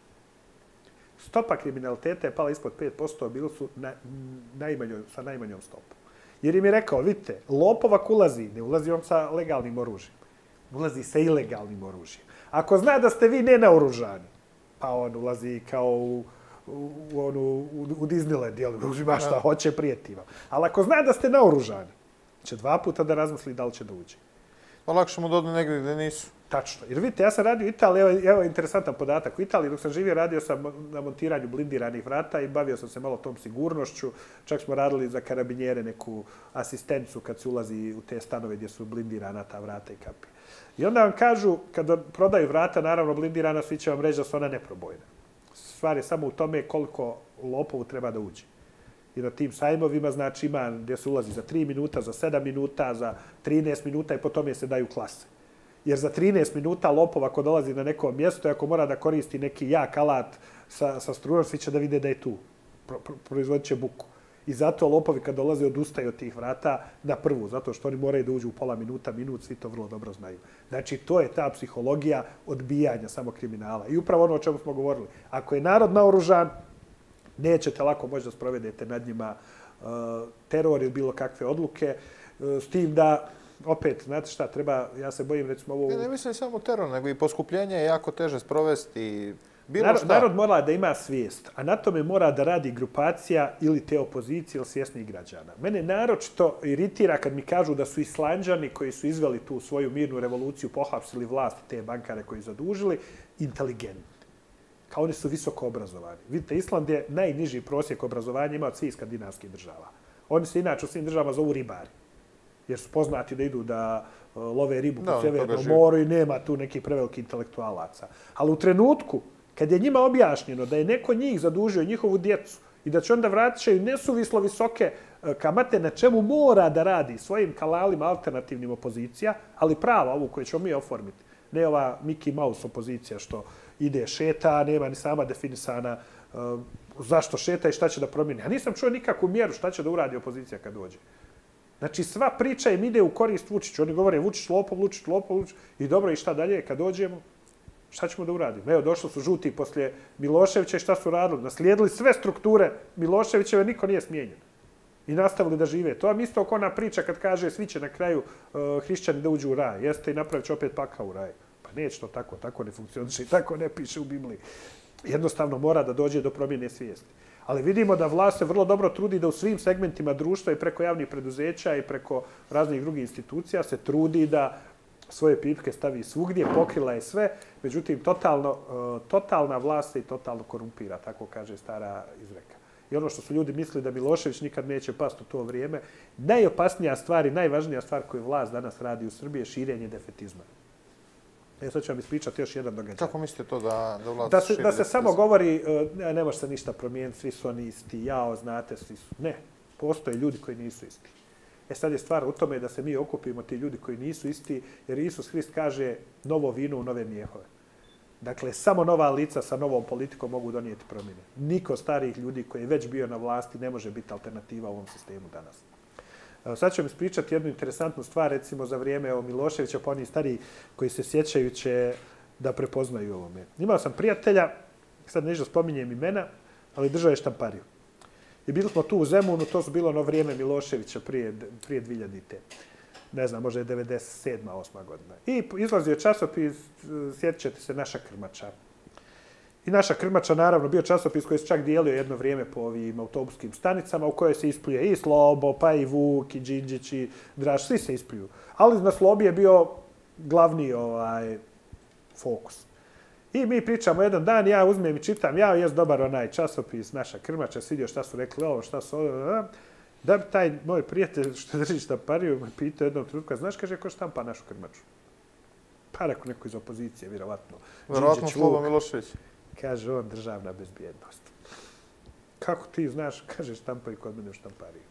Stopa kriminaliteta je pala ispod pet posto, bili su na, najmanjoj, sa najmanjom stopom. Jer im je rekao, vidite, lopovak ulazi, ne ulazi on sa legalnim oružjem, ulazi sa ilegalnim oružjem. Ako zna da ste vi nenaoružani, pa on ulazi kao u, u, u, u, u Disneyland, jel, uzima šta hoće, prijeti vam. Ali ako zna da ste naoružani, će dva puta da razmisli da li će da uđe. Pa lakše mu dodne negdje gdje nisu. Tačno. Jer vidite, ja sam radio u Italiji, evo, evo interesantan podatak. U Italiji dok sam živio, radio sam na montiranju blindiranih vrata i bavio sam se malo tom sigurnošću. Čak smo radili za karabinjere neku asistencu kad se ulazi u te stanove gdje su blindirana ta vrata i kapi. I onda vam kažu, kad prodaju vrata, naravno blindirana, svi će vam reći da su ona neprobojna. Stvar je samo u tome koliko lopovu treba da uđe. I na tim sajmovima, znači, ima gdje se ulazi za tri minuta, za sedam minuta, za trinaest minuta i po tome se daju klase. Jer za trinaest minuta lopov ako dolazi na neko mjesto i ako mora da koristi neki jak alat sa, sa strujom, svi će da vide da je tu. Pro, pro, proizvodit će buku. I zato lopovi kad dolaze odustaju od tih vrata na prvu, zato što oni moraju da uđu u pola minuta, minut, svi to vrlo dobro znaju. Znači, to je ta psihologija odbijanja samo kriminala. I upravo ono o čemu smo govorili. Ako je narod naoružan, nećete lako moći da sprovedete nad njima uh, teror ili bilo kakve odluke. Uh, s tim da opet, znate šta, treba, ja se bojim recimo ovo... Ne, ne mislim samo teror, nego i poskupljenje je jako teže sprovesti. Bilo narod, šta. narod mora da ima svijest, a na tome mora da radi grupacija ili te opozicije ili svjesnih građana. Mene naročito iritira kad mi kažu da su Islanđani koji su izveli tu svoju mirnu revoluciju, pohapsili vlasti te bankare koji zadužili, inteligentni. Kao oni su visoko obrazovani. Vidite, Island je najniži prosjek obrazovanja ima od svih skandinavskih država. Oni se inače u svim državama zovu ribari. Jer su poznati da idu da uh, love ribu po Sjevernom moru i nema tu nekih prevelikih intelektualaca. Ali u trenutku kad je njima objašnjeno da je neko njih zadužio, njihovu djecu, i da će onda vraćaju nesuvislo visoke uh, kamate na čemu mora da radi svojim kalalima alternativnim opozicija, ali prava ovu koju ćemo mi oformiti. Ne ova Mickey Mouse opozicija što ide šeta, nema ni sama definisana uh, zašto šeta i šta će da promijeni. Ja nisam čuo nikakvu mjeru šta će da uradi opozicija kad dođe. Znači, sva priča im ide u korist Vučiću. Oni govore Vučić lopov, Vučić lopov, Vučić. I dobro, i šta dalje? Kad dođemo, šta ćemo da uradimo? Evo, došli su žuti poslije Miloševića i šta su radili? Naslijedili sve strukture Miloševićeve, niko nije smijenjen. I nastavili da žive. To vam isto oko ona priča kad kaže svi će na kraju uh, hrišćani da uđu u raj. Jeste i napravit će opet pakao u raj. Pa neće to tako, tako ne funkcioniše i tako ne piše u Bibliji. Jednostavno mora da dođe do promjene svijesti. Ali vidimo da vlast se vrlo dobro trudi da u svim segmentima društva i preko javnih preduzeća i preko raznih drugih institucija se trudi da svoje pipke stavi svugdje, pokrila je sve, međutim totalno, totalna vlast se i totalno korumpira, tako kaže stara izreka. I ono što su ljudi mislili da Milošević nikad neće pasti u to vrijeme, najopasnija stvar i najvažnija stvar koju vlast danas radi u Srbiji je širenje defetizma. Ja sad ću vam ispričati još jedan događaj. Kako mislite to da, da vlast da se, širi da se defetizam? samo govori, ne, ne može se ništa promijeniti, svi su oni isti, jao, znate, svi su. Ne, postoje ljudi koji nisu isti. E sad je stvar u tome da se mi okupimo ti ljudi koji nisu isti, jer Isus Hrist kaže novo vino u nove mjehove. Dakle, samo nova lica sa novom politikom mogu donijeti promjene. Niko starih ljudi koji je već bio na vlasti ne može biti alternativa u ovom sistemu danas. Sad ću vam ispričati jednu interesantnu stvar, recimo za vrijeme o Miloševića, pa oni stariji koji se sjećaju će da prepoznaju ovome. Imao sam prijatelja, sad nešto spominjem imena, ali držao je štampariju. I bili smo tu u Zemunu, to su bilo ono vrijeme Miloševića prije, prije dvihiljadite. Ne znam, možda je devedeset sedma osma godina. I izlazio časopis, sjetit ćete se, Naša krmača. I Naša krmača, naravno, bio časopis koji se čak dijelio jedno vrijeme po ovim autobuskim stanicama u kojoj se ispluje i Slobo, pa i Vuk, i Đinđić, i Draž, svi se ispljuju. Ali na Slobi je bio glavni ovaj, fokus. I mi pričamo jedan dan, ja uzmem i čitam, ja jest dobar onaj časopis Naša krmača, svidio šta su rekli ovo, šta su ovo, da bi taj moj prijatelj što drži štampariju me pitao jednom trenutku, znaš, kaže, ko štampa Našu krmaču? Pa rekao neko iz opozicije, vjerovatno. Vjerovatno Slobo Milošević. Kaže on, državna bezbjednost. Kako ti znaš, kaže, štampaju kod mene u štampariju.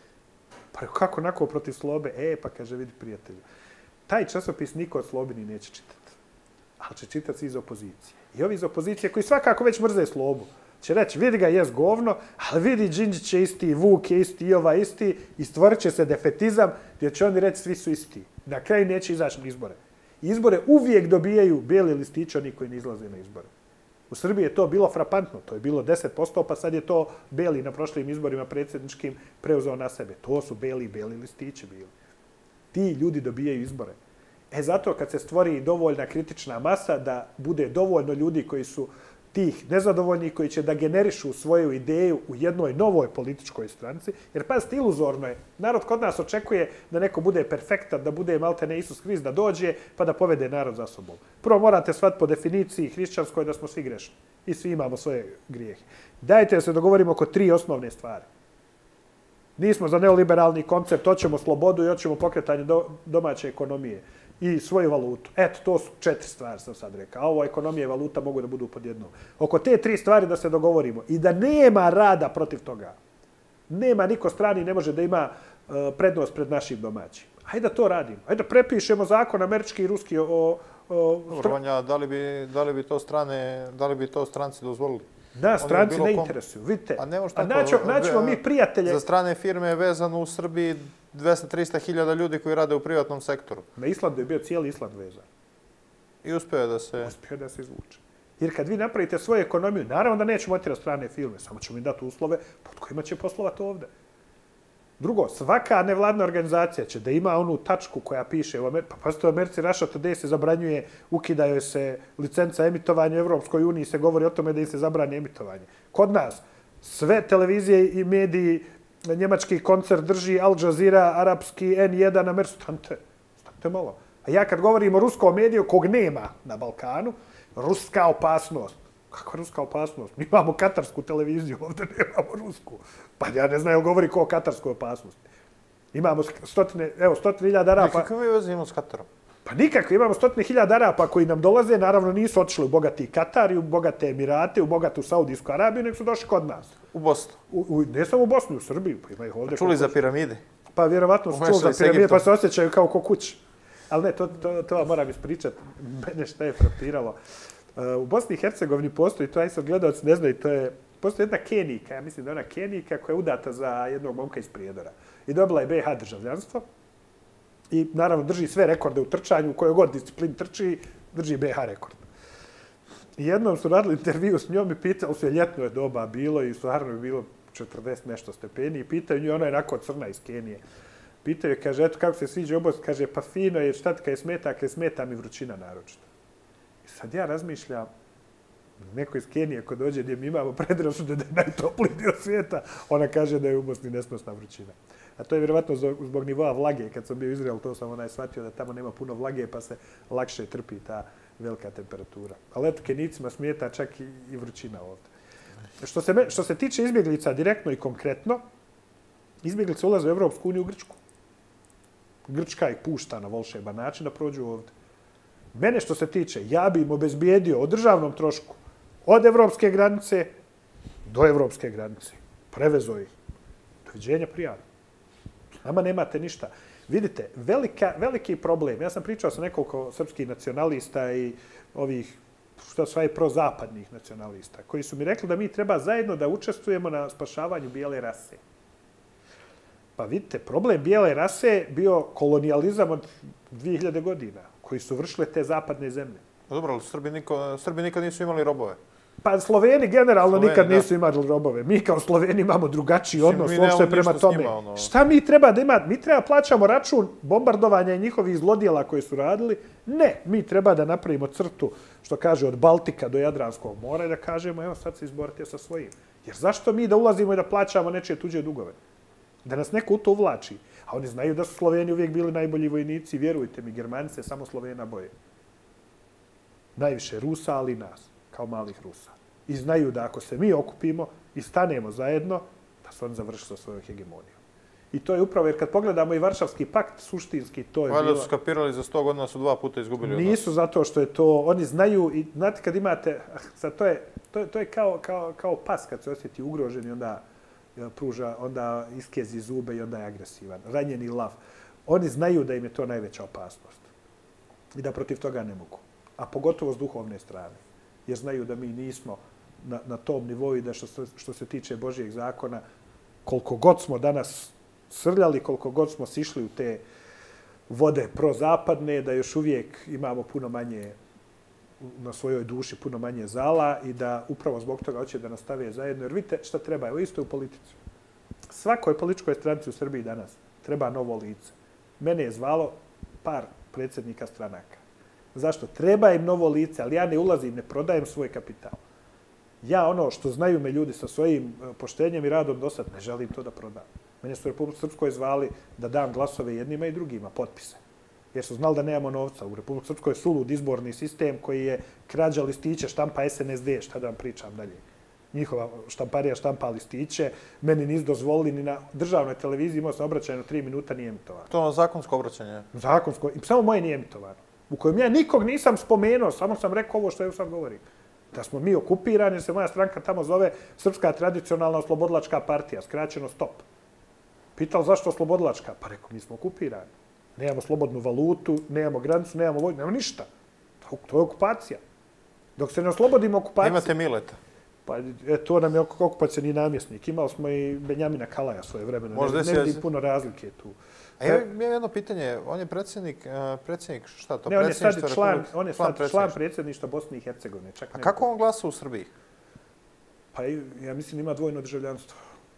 Pa kako onako protiv Slobe? E, pa kaže, vidi prijatelju. Taj časopis niko od Slobini neće čitati. Ali će čitati iz opozicije. I ovi iz opozicije koji svakako već mrze Slobu, će reći, vidi ga, jes govno, ali vidi Đinđić je isti, Vuk je isti, i ova isti, i stvorit će se defetizam, gdje će oni reći, svi su isti. Na kraju neće izaći na izbore. I izbore uvijek dobijaju bijeli listići oni koji ne izlaze na izbore. U Srbiji je to bilo frapantno, to je bilo deset posto, pa sad je to Beli na prošlim izborima predsjedničkim preuzeo na sebe. To su beli, beli listići bili. Ti ljudi dobijaju izbore. E zato kad se stvori dovoljna kritična masa, da bude dovoljno ljudi koji su tih nezadovoljnih, koji će da generišu svoju ideju u jednoj novoj političkoj stranci, jer pazite, iluzorno je. Narod kod nas očekuje da neko bude perfektan, da bude maltene Isus Hrist, da dođe pa da povede narod za sobom. Prvo morate shvatiti po definiciji hrišćanskoj da smo svi grešni i svi imamo svoje grijehe. Dajte da se dogovorimo oko tri osnovne stvari. Nismo za neoliberalni koncept, hoćemo slobodu i hoćemo pokretanje do, domaće ekonomije i svoju valutu. Eto, to su četiri stvari, sam sad rekao. A ovo ekonomija i valuta mogu da budu pod jednom. Oko te tri stvari da se dogovorimo i da nema rada protiv toga. Nema, niko strani ne može da ima uh, prednost pred našim domaćim. Hajde da to radimo. Hajde da prepišemo zakon američki i ruski o... o Dobro, Vanja, da li bi, da li bi to strane, da li bi to stranci dozvolili? Da, stranci ne interesuju. Vidite, a, a naćemo, naćemo mi prijatelje... Za strane firme je vezano u Srbiji dvesta do trista hiljada ljudi koji rade u privatnom sektoru. Na Islandu je bio cijeli Island vezan. I uspio je da se... Uspio da se izvuče. Jer kad vi napravite svoju ekonomiju, naravno da nećemo otirati strane firme, samo ćemo im dati uslove pod kojima će poslovati ovdje. Drugo, svaka nevladna organizacija će da ima onu tačku koja piše u Americi, pa postoje u Americi Russia Today se zabranjuje, ukidaju se licenca emitovanja u Evropskoj uniji, se govori o tome da im se zabrani emitovanje. Kod nas sve televizije i mediji, njemački koncert drži Al Jazeera, arapski N jedan, američki, stante, stante malo. A ja kad govorim o ruskom mediju, kog nema na Balkanu, ruska opasnost. Kakva ruska opasnost? Mi imamo katarsku televiziju, ovdje nemamo rusku. Pa ja ne znam, jel govori ko o katarskoj opasnosti. Imamo stotine, evo, stotine hiljada Arapa. Nikakve mi veze imamo s Katarom? Pa nikakve, imamo stotine hiljada Arapa koji nam dolaze, naravno nisu otišli u bogati Katar, u bogate Emirate, u bogatu Saudijsku Arabiju, nek su došli kod nas. U Bosnu? U, u, ne samo u Bosnu, u Srbiju. Pa ima ih ovdje. Čuli za piramide? Pa vjerovatno su čuli za piramide, pa se osjećaju kao ko kući. Ali ne, to, to, to vam moram ispričati. Mene šta je frapiralo. U Bosni i Hercegovini postoji, to aj sad gledalci ne znaju, to je, postoji jedna Kenijka, ja mislim da je ona Kenijka koja je udata za jednog momka iz Prijedora. I dobila je B i H državljanstvo. I naravno drži sve rekorde u trčanju, u kojoj god disciplin trči, drži B i H rekord. I jednom su radili intervju s njom i pitali su je, ljetno je doba bilo i stvarno je bilo četrdeset nešto stepeni i pitaju nju, ona je onako crna iz Kenije. Pitaju je, kaže, eto kako se sviđa obost, kaže, pa fino je, šta ti kaj smeta, kaj smeta mi vrućina naročito. I sad ja razmišljam, neko iz Kenije ko dođe gdje mi imamo predrasude da je najtopliji dio svijeta, ona kaže da je u Bosni nesnosna vrućina. A to je vjerovatno zbog nivoa vlage. Kad sam bio u Izraelu, to sam onaj shvatio da tamo nema puno vlage, pa se lakše trpi ta velika temperatura. Ali eto, Kenijcima smeta čak i, i vrućina ovdje. Što se, me, što se tiče izbjeglica direktno i konkretno, izbjeglice ulaze u Evropsku uniju u Grčku. Grčka ih pušta na volšeban način da prođu ovdje. Mene što se tiče, ja bi im obezbijedio o državnom trošku od evropske granice do evropske granice. Prevezo ih. Doviđenja prijavno. Nama nemate ništa. Vidite, velika, veliki problem. Ja sam pričao sa nekoliko srpskih nacionalista i ovih, što sva je prozapadnih nacionalista, koji su mi rekli da mi treba zajedno da učestvujemo na spašavanju bijele rase. Pa vidite, problem bijele rase bio kolonijalizam od dvije hiljade godina, koji su vršile te zapadne zemlje. Dobro, ali Srbi, niko, Srbi nikad nisu imali robove. Pa Sloveni generalno Sloveni, nikad da. nisu imali robove. Mi kao Sloveni imamo drugačiji Mislim, odnos mi uopšte prema tome. Njima, ono... Šta mi treba da ima? Mi treba plaćamo račun bombardovanja i njihovih zlodjela koje su radili? Ne, mi treba da napravimo crtu, što kaže, od Baltika do Jadranskog mora i da kažemo, evo sad se izborite sa svojim. Jer zašto mi da ulazimo i da plaćamo nečije tuđe dugove? Da nas neko u to uvlači. A oni znaju da su Sloveni uvijek bili najbolji vojnici. Vjerujte mi, Germani se samo Slovena boje. Najviše Rusa, ali i nas, kao malih Rusa. I znaju da ako se mi okupimo i stanemo zajedno, da su oni završili sa svojom hegemonijom. I to je upravo, jer kad pogledamo i Varšavski pakt, suštinski to je bilo... Valjda su skapirali za sto godina su dva puta izgubili. Nisu zato što je to, oni znaju i znate kad imate, sad to je, to je, to je kao, kao, kao pas kad se osjeti ugrožen i onda pruža, onda iskezi zube i onda je agresivan. Ranjeni lav. Oni znaju da im je to najveća opasnost. I da protiv toga ne mogu. A pogotovo s duhovne strane. Jer znaju da mi nismo na, na tom nivou i da što se, što se tiče Božijeg zakona, koliko god smo danas srljali, koliko god smo sišli u te vode prozapadne, da još uvijek imamo puno manje na svojoj duši, puno manje zala i da upravo zbog toga hoće da nastave zajedno. Jer vidite šta treba, evo isto u politici. Svakoj političkoj stranci u Srbiji danas treba novo lice. Mene je zvalo par predsjednika stranaka. Zašto? Treba im novo lice, ali ja ne ulazim, ne prodajem svoj kapital. Ja ono što znaju me ljudi sa svojim poštenjem i radom do sad, ne želim to da prodam. Mene su u Republike Srpskoj zvali da dam glasove jednima i drugima, potpise. Jer su znali da nemamo novca. U Republike Srpskoj je sulud izborni sistem koji je krađa listiće, štampa S N S D, šta da vam pričam dalje. Njihova štamparija štampa listiće, meni nisu dozvolili ni na državnoj televiziji, imao sam obraćanje tri minuta, nije emitovano. To je zakonsko obraćanje? Zakonsko, i samo moje nije emitovano. U kojem ja nikog nisam spomenuo, samo sam rekao ovo što ja sad govorim. Da smo mi okupirani, se moja stranka tamo zove Srpska tradicionalna oslobodilačka partija, skraćeno STOP. Pitao zašto oslobodilačka? Pa rekao, mi smo okupirani. Nemamo slobodnu valutu, nemamo granicu, nemamo vojnu, nemamo ništa. To, to je okupacija. Dok se ne oslobodimo okupacije... Imate Mileta? Pa e, to nam je okupacijani namjesnik. Imali smo i Benjamina Kalaja svoje vremena. Možda ne, ne vidim puno razlike tu. A ja imam jedno pitanje. On je predsjednik, predsjednik šta to? Ne, on je sad član, Republike, on je sad član predsjedništva Bosne i Hercegovine. Čak A kako on glasa u Srbiji? Pa ja mislim ima dvojno državljanstvo.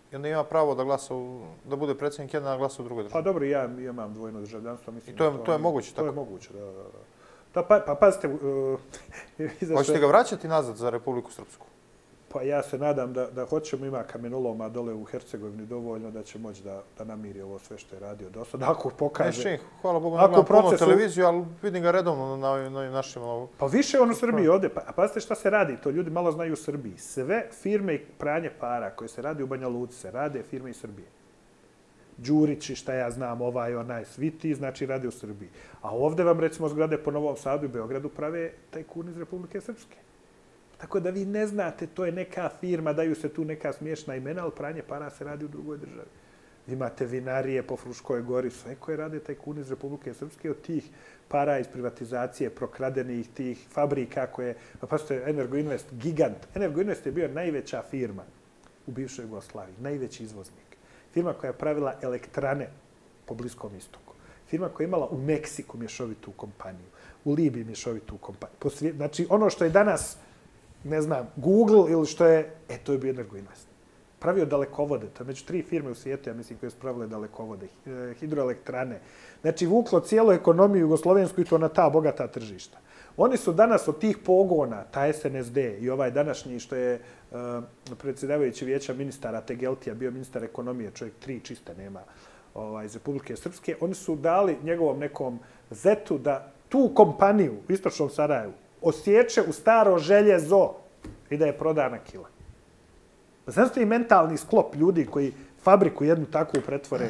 i onda ima pravo da glasa, da bude predsjednik jedna, a glasa u drugoj državi. Pa dobro, ja imam dvojno državljanstvo. I to je, to je moguće tako? To je moguće, da, da, da. Pa, pa pazite... Uh, Hoćete ga vraćati nazad za Republiku Srpsku? Pa ja se nadam da, da hoćemo, ima kamenoloma dole u Hercegovini dovoljno da će moći da, da namiri ovo sve što je radio do sada. Ako pokaže... Ne, hvala Bogu, ne gledam puno televiziju, ali vidim ga redovno na, na našim... Pa više on u Srbiji ode. Pa, a pazite šta se radi, to ljudi malo znaju u Srbiji. Sve firme i pranje para koje se radi u Banja Luci se rade firme iz Srbije. Đurići, šta ja znam, ovaj, onaj, svi ti, znači rade u Srbiji. A ovdje vam, recimo, zgrade po Novom Sadu i Beogradu prave tajkuni iz Republike Srpske. Tako da vi ne znate, to je neka firma, daju se tu neka smiješna imena, ali pranje para se radi u drugoj državi. Imate vinarije po Fruškoj gori, sve koje rade tajkuni iz Republike Srpske od tih para iz privatizacije, prokradenih tih fabrika koje... Pa pasite, Energoinvest, gigant. Energoinvest je bio najveća firma u bivšoj Jugoslaviji, najveći izvoznik. Firma koja je pravila elektrane po Bliskom istoku. Firma koja je imala u Meksiku mješovitu kompaniju, u Libiji mješovitu kompaniju. Znači, ono što je danas, ne znam, Google ili što je, e, to je bio Energoinvest. Pravio dalekovode, to je među tri firme u svijetu, ja mislim, koje su pravile dalekovode, hidroelektrane. Znači, vuklo cijelu ekonomiju jugoslovensku i to na ta bogata tržišta. Oni su danas od tih pogona, ta S N S D i ovaj današnji što je uh, predsjedavajući vijeća ministara Tegeltija, bio ministar ekonomije, čovjek tri čiste nema ovaj, iz Republike Srpske, oni su dali njegovom nekom zetu da tu kompaniju u istočnom Sarajevu osjeće u staro željezo i da je prodana kila. Znači i mentalni sklop ljudi koji fabriku jednu takvu pretvore.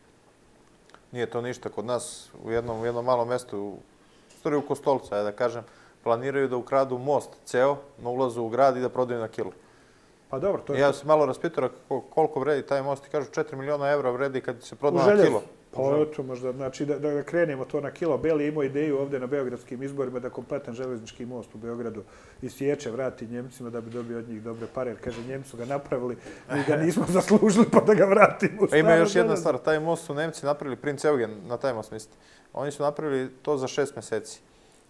Nije to ništa. Kod nas u jednom, u jednom malom mjestu, stvari u Kostolca, da kažem, planiraju da ukradu most ceo na ulazu u grad i da prodaju na kilu. Pa dobro, to je... Ja sam malo raspitao koliko vredi taj most i kažu četiri miliona evra vredi kad se proda na kilo. Pa eto, možda, znači da, da krenemo to na kilo. Beli imao ideju ovdje na beogradskim izborima da kompletan železnički most u Beogradu isječe, vrati Njemcima da bi dobio od njih dobre pare. Jer kaže, Njemci su ga napravili, mi ga nismo zaslužili pa da ga vratimo. A ima još jedna stvar, taj most su Nemci napravili, Princ Eugen, na taj most mislite. Oni su napravili to za šest mjeseci.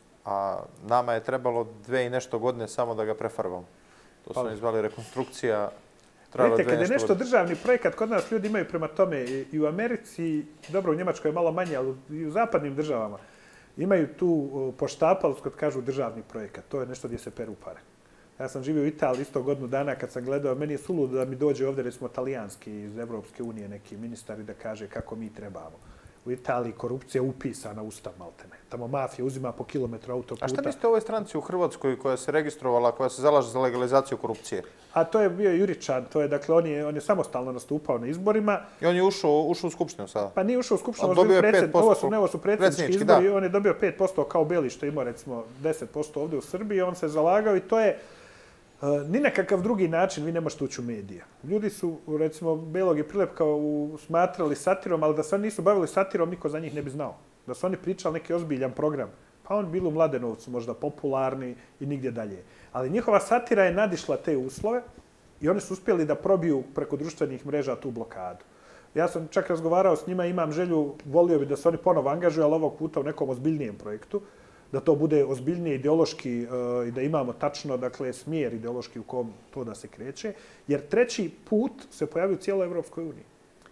A nama je trebalo dve i nešto godine samo da ga prefarbamo. To su oni zvali rekonstrukcija. Vidite, kad je nešto državni projekat, kod nas ljudi imaju prema tome i u Americi, dobro, u Njemačkoj je malo manje, ali i u zapadnim državama, imaju tu poštapalost kad kažu državni projekat. To je nešto gdje se peru pare. Ja sam živio u Italiji isto godinu dana kad sam gledao, meni je suludo da mi dođe ovdje, recimo, talijanski iz Evropske unije neki ministar i da kaže kako mi trebamo. U Italiji korupcija upisana ustav maltene. Tamo mafija uzima po kilometru autoputa. A šta mislite o ovoj stranci u Hrvatskoj koja se registrovala, koja se zalaže za legalizaciju korupcije? A to je bio Juričan, to je, dakle, on je, on je samostalno nastupao na izborima. I on je ušao, ušao u Skupštinu sada? Pa nije ušao u Skupštinu, ovo su, predsjed, ovo su, ne, ovo su predsjednički izbori, da. On je dobio pet posto kao Beli, što imao, recimo, deset posto ovdje u Srbiji, on se zalagao i to je Uh, ni na kakav drugi način vi ne možete ući u medija. Ljudi su, recimo, Belog je Prilepkao smatrali satirom, ali da se oni nisu bavili satirom, niko za njih ne bi znao. Da su oni pričali neki ozbiljan program. Pa on bili u Mladenovcu možda popularni i nigdje dalje. Ali njihova satira je nadišla te uslove i oni su uspjeli da probiju preko društvenih mreža tu blokadu. Ja sam čak razgovarao s njima, imam želju, volio bi da se oni ponovo angažuju, ali ovog puta u nekom ozbiljnijem projektu, da to bude ozbiljnije ideološki uh, i da imamo tačno, dakle, smjer ideološki u kom to da se kreće. Jer treći put se pojavio u cijeloj Evropskoj uniji.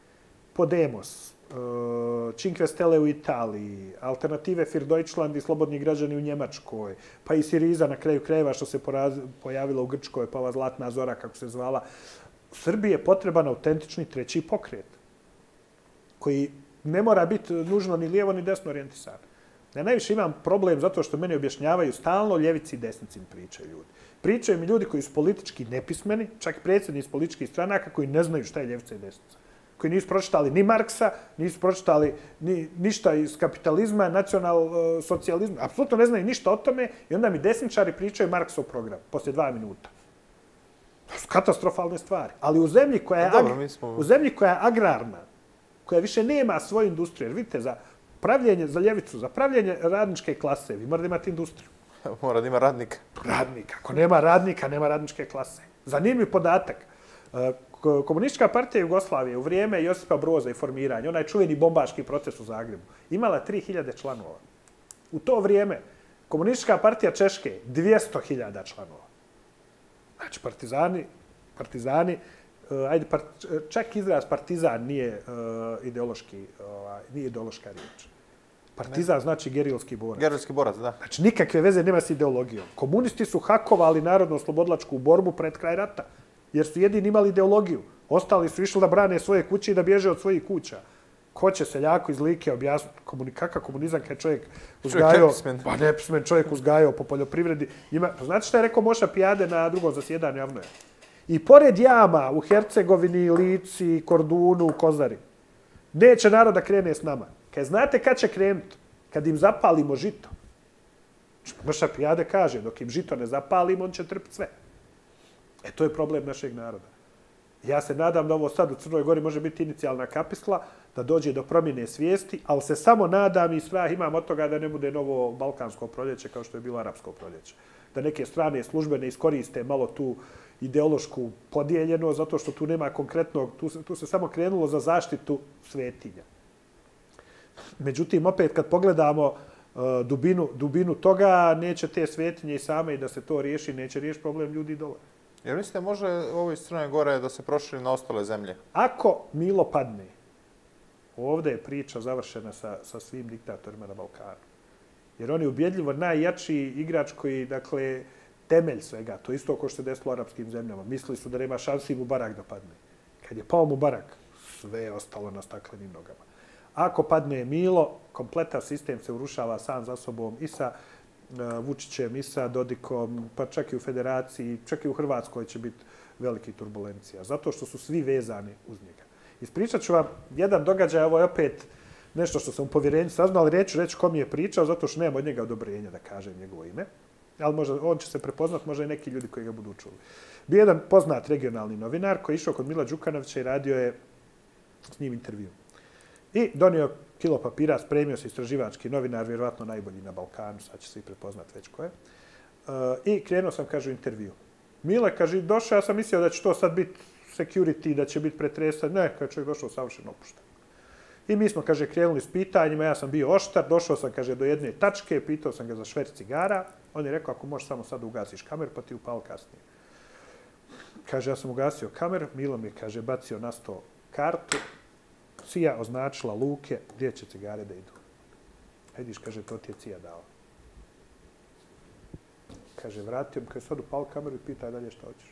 Podemos, uh, Cinque Stelle u Italiji, Alternative für Deutschland i Slobodni građani u Njemačkoj, pa i Siriza na kraju krajeva što se poraz, pojavila u Grčkoj, pa ova Zlatna Zora, kako se zvala. Srbiji je potreban autentični treći pokret, koji ne mora biti nužno ni lijevo ni desno orijentisan. Ja najviše imam problem zato što meni objašnjavaju stalno ljevici i desnici mi pričaju ljudi. Pričaju mi ljudi koji su politički nepismeni, čak predsjednici iz političkih stranaka koji ne znaju šta je ljevica i desnica. Koji nisu pročitali ni Marksa, nisu pročitali ni, ništa iz kapitalizma, nacional-socijalizma. Apsolutno ne znaju ništa o tome i onda mi desničari pričaju Marksov program poslije dva minuta. To su katastrofalne stvari. Ali u zemlji koja je, Dobro, mi smo... u zemlji koja je agrarna, koja više nema svoju industriju, jer vidite, za pravljenje za ljevicu, za pravljenje radničke klase, vi morate imati industriju. Mora da ima radnika. Radnika. Ako nema radnika, nema radničke klase. Zanimljiv podatak. Komunistička partija Jugoslavije u vrijeme Josipa Broza i formiranja, onaj čuveni bombaški proces u Zagrebu, imala tri hiljade članova. U to vrijeme Komunistička partija Češke dvjesto hiljada članova. Znači, partizani, partizani ajde, čak izraz partizan nije ideološki, nije ideološka riječ. Partizan znači gerilski borac. Gerilski borac, da. Znači, nikakve veze nema s ideologijom. Komunisti su hakovali narodno-oslobodilačku borbu pred kraj rata, jer su jedini imali ideologiju. Ostali su išli da brane svoje kuće i da bježe od svojih kuća. Ko će seljaku iz Like objasniti komuni, kakav komunizam kad je čovjek uzgajao... Pa nepismen čovjek uzgajao po poljoprivredi. Ima, znate šta je rekao Moša Pijade na drugom zasjedanju javnoja? I pored jama u Hercegovini, Lici, Kordunu, Kozari, neće narod da krene s nama. Kad znate kad će krenuti? Kad im zapalimo žito. Moša Pijade kaže, dok im žito ne zapalimo, on će trpiti sve. E, to je problem našeg naroda. Ja se nadam da ovo sad u Crnoj Gori može biti inicijalna kapisla, da dođe do promjene svijesti, ali se samo nadam i strah imam od toga da ne bude novo balkansko proljeće kao što je bilo arapsko proljeće. Da neke strane službe ne iskoriste malo tu ideološku podijeljeno, zato što tu nema konkretnog, tu se, tu se samo krenulo za zaštitu svetinja. Međutim, opet kad pogledamo uh, dubinu, dubinu toga, neće te svetinje i same i da se to riješi, neće riješiti problem ljudi dole. Jer mislite, može ovo iz Crne Gore da se proširi na ostale zemlje? Ako Milo padne, ovdje je priča završena sa, sa svim diktatorima na Balkanu. Jer on je ubjedljivo najjači igrač koji, dakle, temelj svega. To isto kao što se desilo u arapskim zemljama. Mislili su da nema šansi Mubarak da padne. Kad je pao Mubarak, sve je ostalo na staklenim nogama. Ako padne Milo, kompletan sistem se urušava sam za sobom i sa Vučićem, i sa Dodikom, pa čak i u Federaciji, čak i u Hrvatskoj će biti veliki turbulencija. Zato što su svi vezani uz njega. Ispričat ću vam jedan događaj, ovo je opet nešto što sam u povjerenju saznao, ali reću reći ko mi je pričao, zato što nema od njega odobrenja da kažem njegovo ime. Ali možda, on će se prepoznat, možda i neki ljudi koji ga budu čuli. Bio jedan poznat regionalni novinar koji je išao kod Mila Đukanovića i radio je s njim intervju. I donio kilo papira, spremio se istraživački novinar, vjerovatno najbolji na Balkanu, sad će se i prepoznat već ko je. I krenuo sam, kaže, u intervju. Mile, kaže, došao, ja sam mislio da će to sad biti security, da će biti pretresan. Ne, kada je čovjek došao savršeno opušten. I mi smo, kaže, krenuli s pitanjima, ja sam bio oštar, došao sam, kaže, do jedne tačke, pitao sam ga za šverc cigara. On je rekao, ako možeš samo sad ugasiš kamer, pa ti upal kasnije. Kaže, ja sam ugasio kamer, Milo mi je, kaže, bacio na sto kartu, Cija označila luke, gdje će cigare da idu. Vidiš, kaže, to ti je Cija dao. Kaže, vratio mi, kaže, sad upal kameru i pitaj dalje šta hoćeš.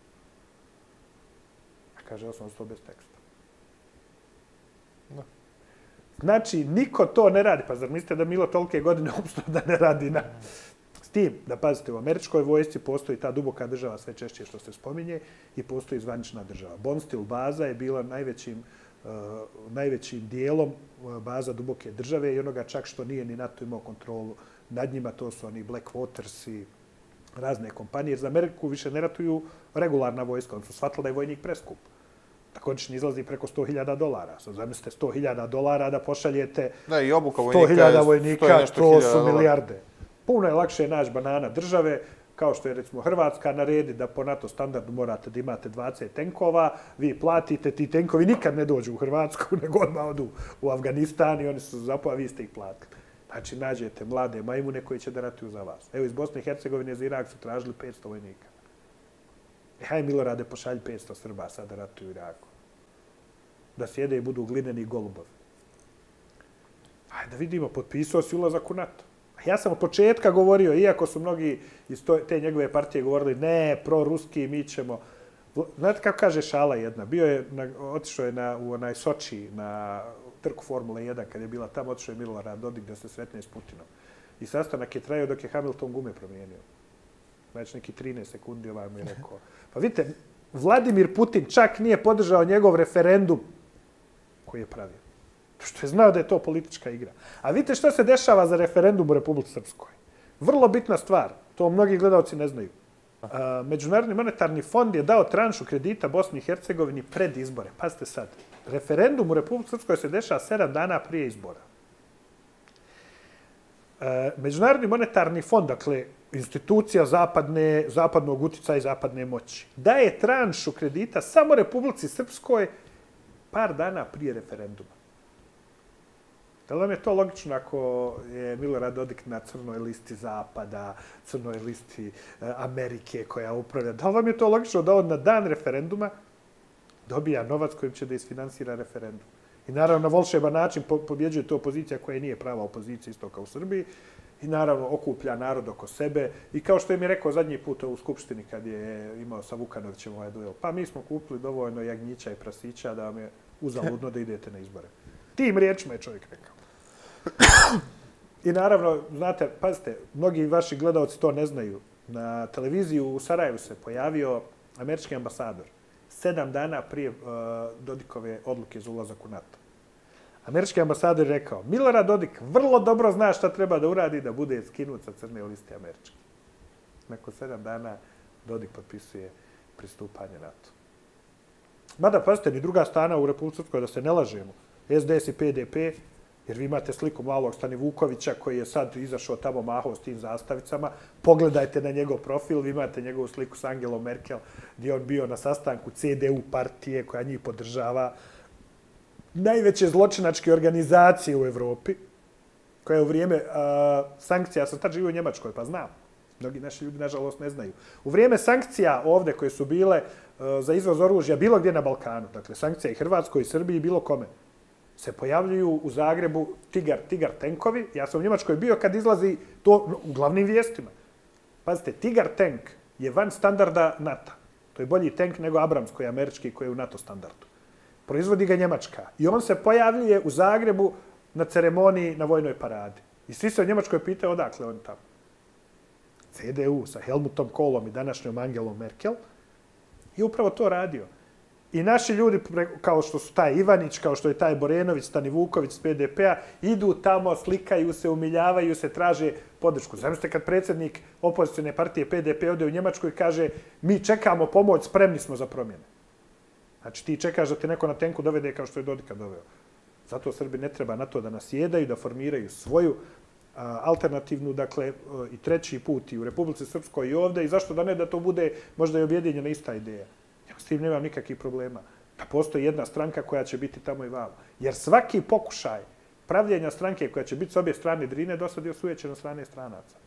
A kaže, ja sam ostao bez teksta. No. Znači, niko to ne radi. Pa zar mislite da Milo tolike godine opstao da ne radi na... S tim, da pazite, u američkoj vojsci postoji ta duboka država sve češće što se spominje i postoji zvanična država. Bonstil baza je bila najvećim Uh, najvećim dijelom uh, baza duboke države i onoga čak što nije ni NATO imao kontrolu nad njima, to su oni Blackwaters i razne kompanije. Jer za Ameriku više ne ratuju regularna vojska, oni su shvatili da je vojnik preskup. Također ne izlazi preko sto hiljada dolara. Sad zamislite sto hiljada dolara da pošaljete da, i obuka sto hiljada vojnika, to su dolara. Milijarde. Puno je lakše naći banana države, kao što je recimo Hrvatska naredi da po NATO standardu morate da imate dvadeset tenkova, vi platite, ti tenkovi nikad ne dođu u Hrvatsku, nego odmah odu u Afganistan i oni su zapravo, a vi ste ih platili. Znači, nađete mlade majmune koji će da ratuju za vas. Evo, iz Bosne i Hercegovine za Irak su tražili petsto vojnika. E, haj Milorade, pošalj petsto Srba sad da ratuju u Iraku. Da sjede i budu glineni golubovi. Hajde da vidimo, potpisao si ulazak u NATO. Ja sam od početka govorio, iako su mnogi iz te njegove partije govorili ne, proruski, mi ćemo... Znate kako kaže šala jedna? Bio je, na, otišao je na, u onaj Soči, na trku Formule jedan, kad je bila tamo, otišao je Milorad Dodik da se sretne s Putinom. I sastanak je trajao dok je Hamilton gume promijenio. Znači neki trinaest sekundi ovaj mu je rekao. Pa vidite, Vladimir Putin čak nije podržao njegov referendum koji je pravio. Što je znao da je to politička igra. A vidite što se dešava za referendum u Republici Srpskoj. Vrlo bitna stvar. To mnogi gledalci ne znaju. Međunarodni monetarni fond je dao tranšu kredita Bosni i Hercegovini pred izbore. Pazite sad. Referendum u Republici Srpskoj se dešava sedam dana prije izbora. Međunarodni monetarni fond, dakle, institucija zapadne, zapadnog utjecaja i zapadne moći, daje tranšu kredita samo Republici Srpskoj par dana prije referenduma. Da li vam je to logično ako je Milorad Dodik na crnoj listi Zapada, crnoj listi Amerike koja upravlja? Da li vam je to logično da on na dan referenduma dobija novac kojim će da isfinansira referendum. I naravno na volšeban način pobjeđuje to opozicija koja nije prava opozicija isto kao u Srbiji i naravno okuplja narod oko sebe. I kao što je mi rekao zadnji put u Skupštini kad je imao sa Vukanovićem ovaj duel, pa mi smo kupili dovoljno jagnjića i prasića da vam je uzaludno da idete na izbore. Tim riječima je čovjek rekao. I naravno, znate, pazite, mnogi vaši gledalci to ne znaju. Na televiziju u Sarajevu se pojavio američki ambasador sedam dana prije uh, Dodikove odluke za ulazak u NATO. Američki ambasador je rekao, Milorad Dodik vrlo dobro zna šta treba da uradi da bude skinut sa crne liste američke. Nakon sedam dana Dodik potpisuje pristupanje NATO. Mada, pazite, ni druga strana u Republici Srpskoj, da se ne lažemo, S D S i P D P, jer vi imate sliku malog Stani Vukovića koji je sad izašao tamo mahao s tim zastavicama. Pogledajte na njegov profil, vi imate njegovu sliku s Angelom Merkel gdje on bio na sastanku C D U partije koja njih podržava. Najveće zločinačke organizacije u Evropi koja je u vrijeme a, sankcija, ja sam tad živio u Njemačkoj pa znam, mnogi naši ljudi nažalost ne znaju. U vrijeme sankcija ovdje koje su bile a, za izvoz oružja bilo gdje na Balkanu, dakle sankcija i Hrvatskoj i Srbiji i bilo kome, se pojavljuju u Zagrebu Tigar, Tigar tenkovi. Ja sam u Njemačkoj bio kad izlazi to u glavnim vijestima. Pazite, Tigar tank je van standarda NATO. To je bolji tank nego Abrams koji je američki, koji je u NATO standardu. Proizvodi ga Njemačka. I on se pojavljuje u Zagrebu na ceremoniji na vojnoj paradi. I svi se u Njemačkoj pitaju odakle on tamo. C D U sa Helmutom Kohlom i današnjom Angelom Merkel je upravo to radio. I naši ljudi, kao što su taj Ivanić, kao što je taj Borenović, Stani Vuković s P D P-a, idu tamo, slikaju se, umiljavaju se, traže podršku. Zamislite kad predsjednik opozicijne partije P D P ode u Njemačku i kaže mi čekamo pomoć, spremni smo za promjene. Znači ti čekaš da te neko na tenku dovede kao što je Dodika doveo. Zato Srbi ne treba na to da nasjedaju, da formiraju svoju a, alternativnu, dakle, a, i treći put i u Republici Srpskoj i ovdje. I zašto da ne da to bude možda i objedinjena ista ideja. S tim nemam nikakvih problema. Da postoji jedna stranka koja će biti tamo i vamo. Jer svaki pokušaj pravljenja stranke koja će biti s obje strane Drine do sad je osujećen od strane stranaca.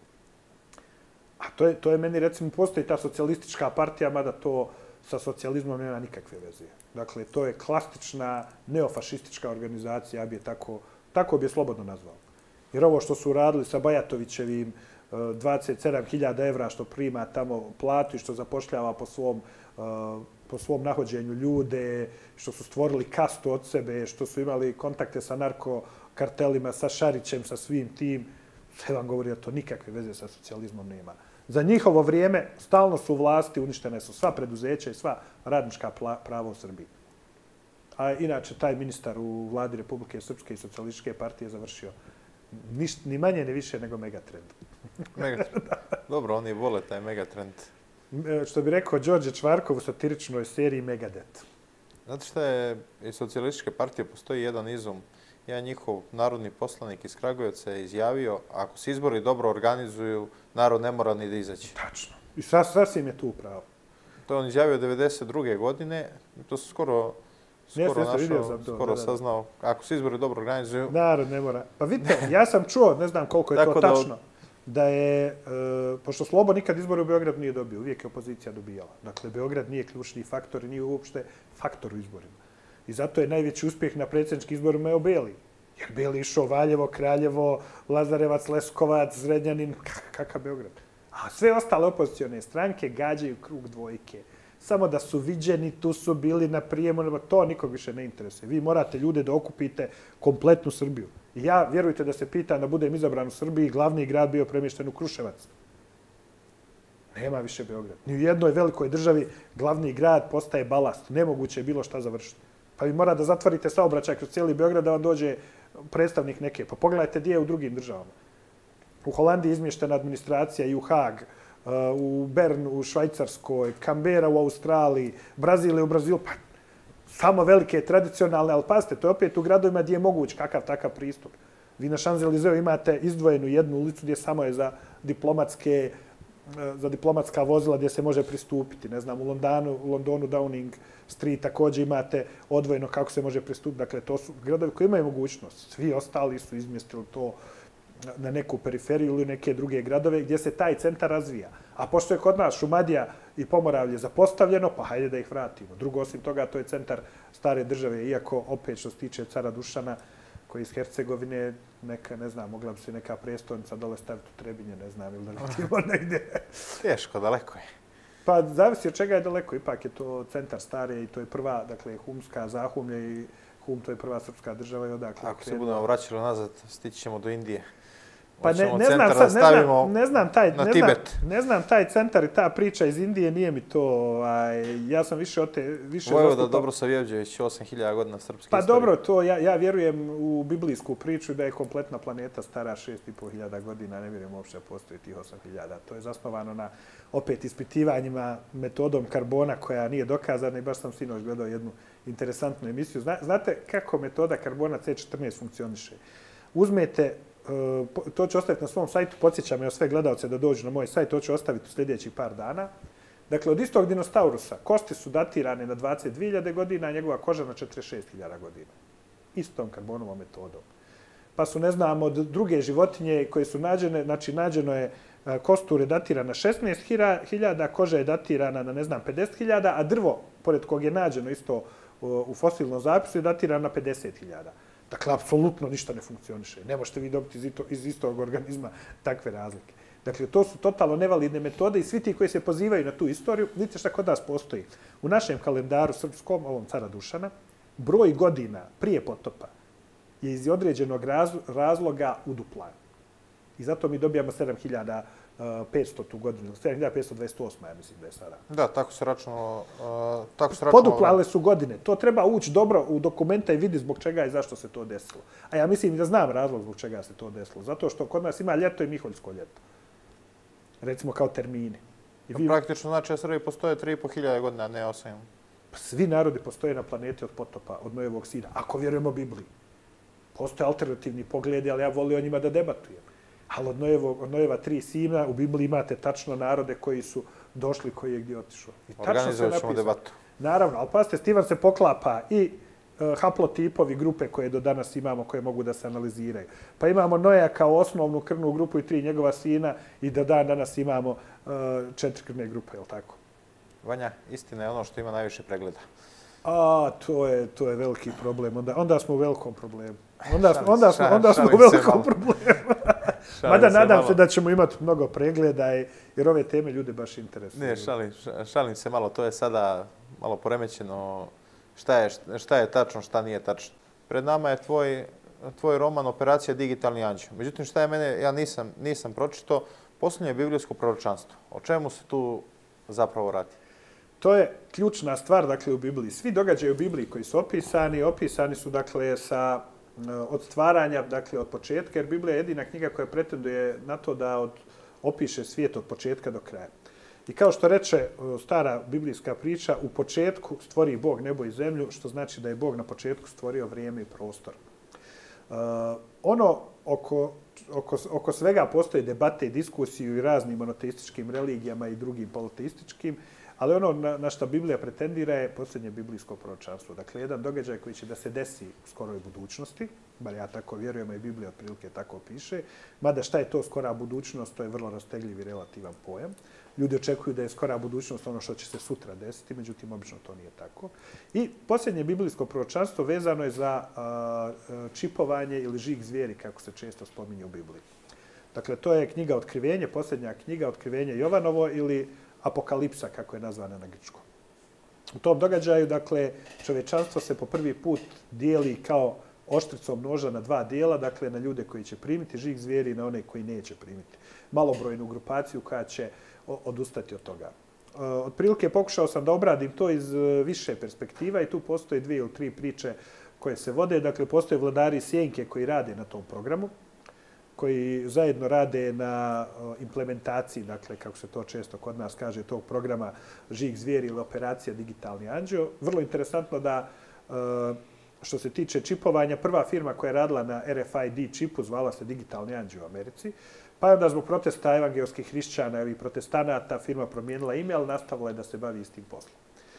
A to je, to je meni, recimo, postoji ta socijalistička partija, mada to sa socijalizmom nema nikakve veze. Dakle, to je klasična neofašistička organizacija, ja bi je tako, tako bi je slobodno nazvao. Jer ovo što su radili sa Bajatovićevim dvadeset sedam hiljada evra što prima tamo platu i što zapošljava po svom, po svom nahođenju ljude, što su stvorili kastu od sebe, što su imali kontakte sa narkokartelima, sa Šarićem, sa svim tim, sve vam govori da to nikakve veze sa socijalizmom nema. Za njihovo vrijeme stalno su vlasti, uništene su sva preduzeća i sva radnička prava u Srbiji. A inače, taj ministar u vladi Republike Srpske i socijalističke partije završio niš, ni manje ni više nego Megatrend. Megatrend. Dobro, oni vole taj Megatrend. Što bi rekao Đorđe Čvarkov u satiričnoj seriji Megadet. Znate šta je, iz socijalističke partije postoji jedan izum. Jedan njihov narodni poslanik iz Kragujevca je izjavio, ako se izbori dobro organizuju, narod ne mora ni da izaći. Tačno. I sasvim je tu upravo. To je on izjavio devedeset druge godine. To se skoro, skoro, Jeste, našao, sam to, skoro da, da. saznao. Ako se izbori dobro organizuju... Narod ne mora. Pa vidite, ja sam čuo, ne znam koliko je to da, tačno, da je, e, pošto Slobo nikad izbore u Beogradu nije dobio, uvijek je opozicija dobijala. Dakle, Beograd nije ključni faktor i nije uopšte faktor u izborima. I zato je najveći uspjeh na predsjedničkim izborima je Beli. Jer Beli išao Valjevo, Kraljevo, Lazarevac, Leskovac, Zrenjanin, kakav Beograd. A sve ostale opozicione stranke gađaju krug dvojke. Samo da su viđeni, tu su bili na prijemu, to nikog više ne interesuje. Vi morate ljude da okupite kompletnu Srbiju. I ja, vjerujte da se pitam da budem izabran u Srbiji, glavni grad bio premješten u Kruševac. Nema više Beograd. Ni u jednoj velikoj državi glavni grad postaje balast. Nemoguće je bilo šta završiti. Pa vi mora da zatvorite saobraćaj kroz cijeli Beograd da vam dođe predstavnik neke. Pa pogledajte gdje je u drugim državama. U Holandiji izmještena administracija i u Haag, u Bern u Švajcarskoj, Canberra u Australiji, Brazilija u Brazilu. Pa samo velike tradicionalne, ali pazite, to je opet u gradovima gdje je moguć kakav takav pristup. Vi na Champs-Élysées imate izdvojenu jednu ulicu gdje samo je za diplomatske za diplomatska vozila gdje se može pristupiti. Ne znam, u Londonu, u Londonu Downing Street također imate odvojeno kako se može pristupiti. Dakle, to su gradovi koji imaju mogućnost. Svi ostali su izmjestili to na neku periferiju ili neke druge gradove gdje se taj centar razvija. A pošto je kod nas Šumadija i Pomoravlje zapostavljeno, pa hajde da ih vratimo. Drugo, osim toga, to je centar stare države, iako opet što se tiče cara Dušana, koji iz Hercegovine, neka, ne znam, mogla bi se neka prestolnica dole staviti u Trebinje, ne znam, ili da letimo negdje. Teško, daleko je. Pa zavisi od čega je daleko. Ipak je to centar stare i to je prva, dakle, humska Zahumlje i Hum, to je prva srpska država i odakle. Ako se budemo vraćali nazad, stići ćemo do Indije. Pa ne, ne, znam, sad, ne, znam, ne, znam taj, na ne, Tibet. znam, ne znam taj centar i ta priča iz Indije, nije mi to... Ovaj, ja sam više od te... Više Vojvoda Dobrosavjevđević, osam hiljada godina srpske Pa istorije. dobro, to ja, ja vjerujem u biblijsku priču da je kompletna planeta stara šest i po hiljada godina. Ne vjerujem uopšte postoji tih osam hiljada. To je zasnovano na opet ispitivanjima metodom karbona koja nije dokazana i baš sam sinoć gledao jednu interesantnu emisiju. Zna, znate kako metoda karbona C četrnaest funkcioniše? Uzmete, to ću ostaviti na svom sajtu, podsjećam ja sve gledalce da dođu na moj sajt, to ću ostaviti u sljedećih par dana. Dakle, od istog dinosaurusa kosti su datirane na dvadeset dvije hiljade godina, a njegova koža na četrdeset šest hiljada godina. Istom karbonovom metodom. Pa su, ne znam, od druge životinje koje su nađene, znači nađeno je kostur datirana na šesnaest hiljada, koža je datirana na, ne znam, pedeset hiljada, a drvo, pored kog je nađeno isto u fosilnom zapisu, je datirano na pedeset hiljada. Dakle, apsolutno ništa ne funkcioniše. Ne možete vi dobiti iz istog organizma takve razlike. Dakle, to su totalno nevalidne metode i svi ti koji se pozivaju na tu istoriju, vidite šta kod nas postoji. U našem kalendaru srpskom, ovom cara Dušana, broj godina prije potopa je iz određenog razloga uduplan. I zato mi dobijamo sedam hiljada petsto tu godinu, sedam hiljada petsto dvadeset osam, ja mislim da je sada. Da, tako se računalo. Uh, tako se računalo. Poduplale su godine. To treba ući dobro u dokumenta i vidi zbog čega i zašto se to desilo. A ja mislim da znam razlog zbog čega se to desilo. Zato što kod nas ima ljeto i Miholjsko ljeto. Recimo kao termini. I vi... Praktično znači da Srbiji postoje tri i po hiljade godina, a ne osam. Svi narodi postoje na planeti od potopa, od Noevog sina. Ako vjerujemo Bibliji. Postoje alternativni pogledi, ali ja volim o njima da debatujem. Ali od, Nojevog, od Nojeva tri sina u Bibliji imate tačno narode koji su došli, koji je gdje otišao. Organizovat ćemo debatu. Naravno, ali pazite, Stivan se poklapa i uh, haplotipovi grupe koje do danas imamo, koje mogu da se analiziraju. Pa imamo Noja kao osnovnu krvnu grupu i tri njegova sina i da dan danas imamo uh, četiri krvne grupe, je li tako? Vanja, istina je ono što ima najviše pregleda. A, to je, to je veliki problem. Onda, onda smo u velikom problemu. Onda, šalim, onda smo, onda smo u velikom problemu. Mada nadam se, se da ćemo imati mnogo pregleda, jer ove teme ljude baš interesuju. Ne, šalim, šalim se malo. To je sada malo poremećeno. Šta je, šta je tačno, šta nije tačno. Pred nama je tvoj, tvoj roman Operacija Digitalni anđeo. Međutim, šta je mene, ja nisam, nisam pročitao, posljednje biblijsko proročanstvo. O čemu se tu zapravo radi? To je ključna stvar, dakle, u Bibliji. Svi događaji u Bibliji koji su opisani, opisani su, dakle, sa, od stvaranja, dakle, od početka, jer Biblija je jedina knjiga koja pretenduje na to da od, opiše svijet od početka do kraja. I kao što reče stara biblijska priča, u početku stvori Bog nebo i zemlju, što znači da je Bog na početku stvorio vrijeme i prostor. Uh, ono oko, oko, oko svega postoje debate i diskusiju i raznim monoteističkim religijama i drugim politeističkim, ali ono na, na što Biblija pretendira je posljednje biblijsko proročanstvo. Dakle, jedan događaj koji će da se desi u skoroj budućnosti, bar ja tako vjerujem, i Biblija otprilike tako piše, mada šta je to skora budućnost, to je vrlo rastegljiv i relativan pojam. Ljudi očekuju da je skora budućnost ono što će se sutra desiti, međutim, obično to nije tako. I posljednje biblijsko proročanstvo vezano je za a, čipovanje ili žig zvijeri, kako se često spominje u Bibliji. Dakle, to je knjiga Otkrivenje, posljednja knjiga Otkrivenje Jovanovo ili Apokalipsa, kako je nazvana na grčkom. U tom događaju, dakle, čovječanstvo se po prvi put dijeli kao oštricom noža na dva dijela, dakle, na ljude koji će primiti žig zvijeri i na one koji neće primiti. Malobrojnu grupaciju koja će odustati od toga. Otprilike pokušao sam da obradim to iz više perspektiva i tu postoje dvije ili tri priče koje se vode. Dakle, postoje vladari sjenke koji rade na tom programu, koji zajedno rade na implementaciji, dakle, kako se to često kod nas kaže, tog programa Žig zvijeri ili Operacija Digitalni anđeo. Vrlo interesantno da, što se tiče čipovanja, prva firma koja je radila na R F I D čipu zvala se Digitalni anđeo u Americi. Pa onda zbog protesta evangelskih hrišćana i protestanata firma promijenila ime, ali nastavila je da se bavi istim poslom.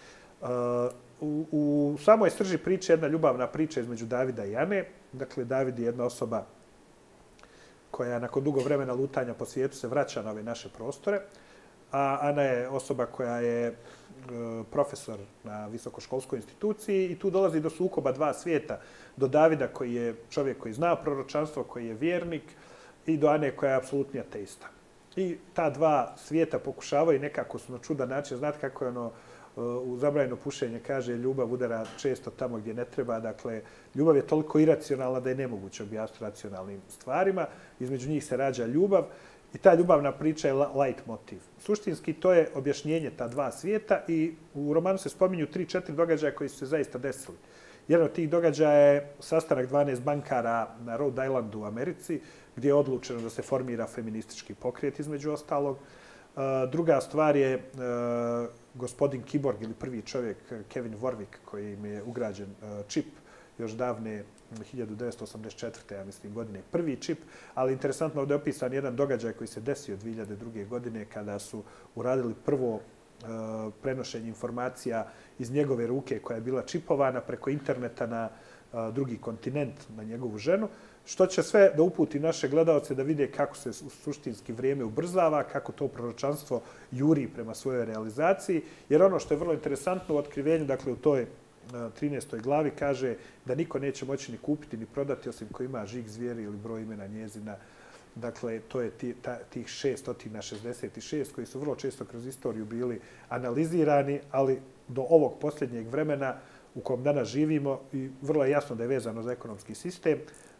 U, u samoj srži priče jedna ljubavna priča između Davida i Ane. Dakle, David je jedna osoba koja nakon dugo vremena lutanja po svijetu se vraća na ove naše prostore. A Ana je osoba koja je profesor na visokoškolskoj instituciji i tu dolazi do sukoba dva svijeta. Do Davida koji je čovjek koji zna proročanstvo, koji je vjernik, i do Ane koja je apsolutni ateista. I ta dva svijeta pokušavaju nekako su na čudan način. Znate kako je ono u Zabranjeno pušenje kaže ljubav udara često tamo gdje ne treba. Dakle, ljubav je toliko iracionalna da je nemoguće objasniti racionalnim stvarima. Između njih se rađa ljubav i ta ljubavna priča je light motiv. Suštinski to je objašnjenje ta dva svijeta i u romanu se spominju tri, četiri događaja koji su se zaista desili. Jedan od tih događaja je sastanak dvanaest bankara na Rhode Islandu u Americi, gdje je odlučeno da se formira feministički pokret između ostalog. Druga stvar je gospodin Kiborg ili prvi čovjek Kevin Warwick koji im je ugrađen čip još davne hiljadu devetsto osamdeset četvrte. ja mislim godine. Prvi čip, ali interesantno ovdje je opisan jedan događaj koji se desio dvije hiljade druge. godine kada su uradili prvo prenošenje informacija iz njegove ruke koja je bila čipovana preko interneta na drugi kontinent, na njegovu ženu, što će sve da uputi naše gledalce da vide kako se suštinski vrijeme ubrzava, kako to proročanstvo juri prema svojoj realizaciji, jer ono što je vrlo interesantno u otkrivenju, dakle u toj trinaestoj glavi kaže da niko neće moći ni kupiti ni prodati osim ko ima žig zvijeri ili broj imena njezina. Dakle, to je tih šeststo šezdeset šest koji su vrlo često kroz istoriju bili analizirani, ali do ovog posljednjeg vremena u kojem danas živimo i vrlo je jasno da je vezano za ekonomski sistem,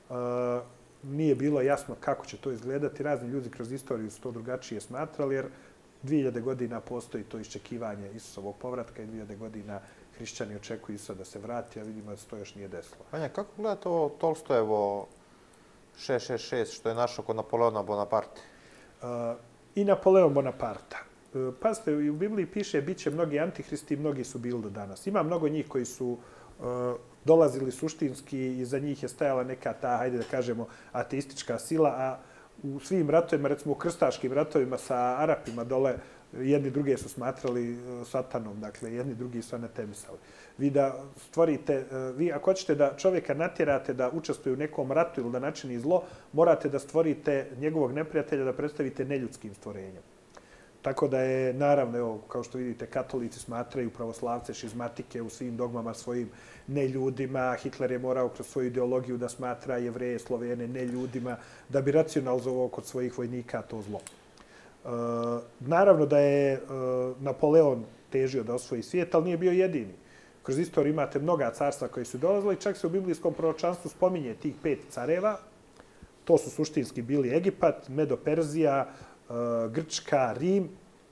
nije bilo jasno kako će to izgledati. Razni ljudi kroz istoriju su to drugačije smatrali, jer dvije hiljade godina postoji to iščekivanje Isusovog povratka i dvije hiljade godina hrišćani očekuju Isusa da se vrati, a vidimo da se to još nije desilo. Vanja, kako gledate ovo Tolstojevo šest šest šest što je našao kod Napoleona Bonaparte? I Napoleon Bonaparta. Pazite, u Bibliji piše bit će mnogi antihristi i mnogi su bili do danas. Ima mnogo njih koji su dolazili suštinski i za njih je stajala neka ta, hajde da kažemo, ateistička sila, a u svim ratovima, recimo u krstaškim ratovima sa Arapima dole, jedni druge su smatrali satanom, dakle, jedni drugi su anatemisali. Vi da stvorite, vi ako hoćete da čovjeka natjerate da učestvuje u nekom ratu ili da načini zlo, morate da stvorite njegovog neprijatelja, da predstavite neljudskim stvorenjem. Tako da je, naravno, evo, kao što vidite, katolici smatraju pravoslavce šizmatike u svim dogmama svojim neljudima. Hitler je morao kroz svoju ideologiju da smatra Jevreje, Slovene neljudima, da bi racionalizovao kod svojih vojnika to zlo. E, naravno da je e, Napoleon težio da osvoji svijet, ali nije bio jedini. Kroz istoriju imate mnoga carstva koji su dolazili, čak se u biblijskom proročanstvu spominje tih pet careva. To su suštinski bili Egipat, Medo-Perzija, Grčka, Rim,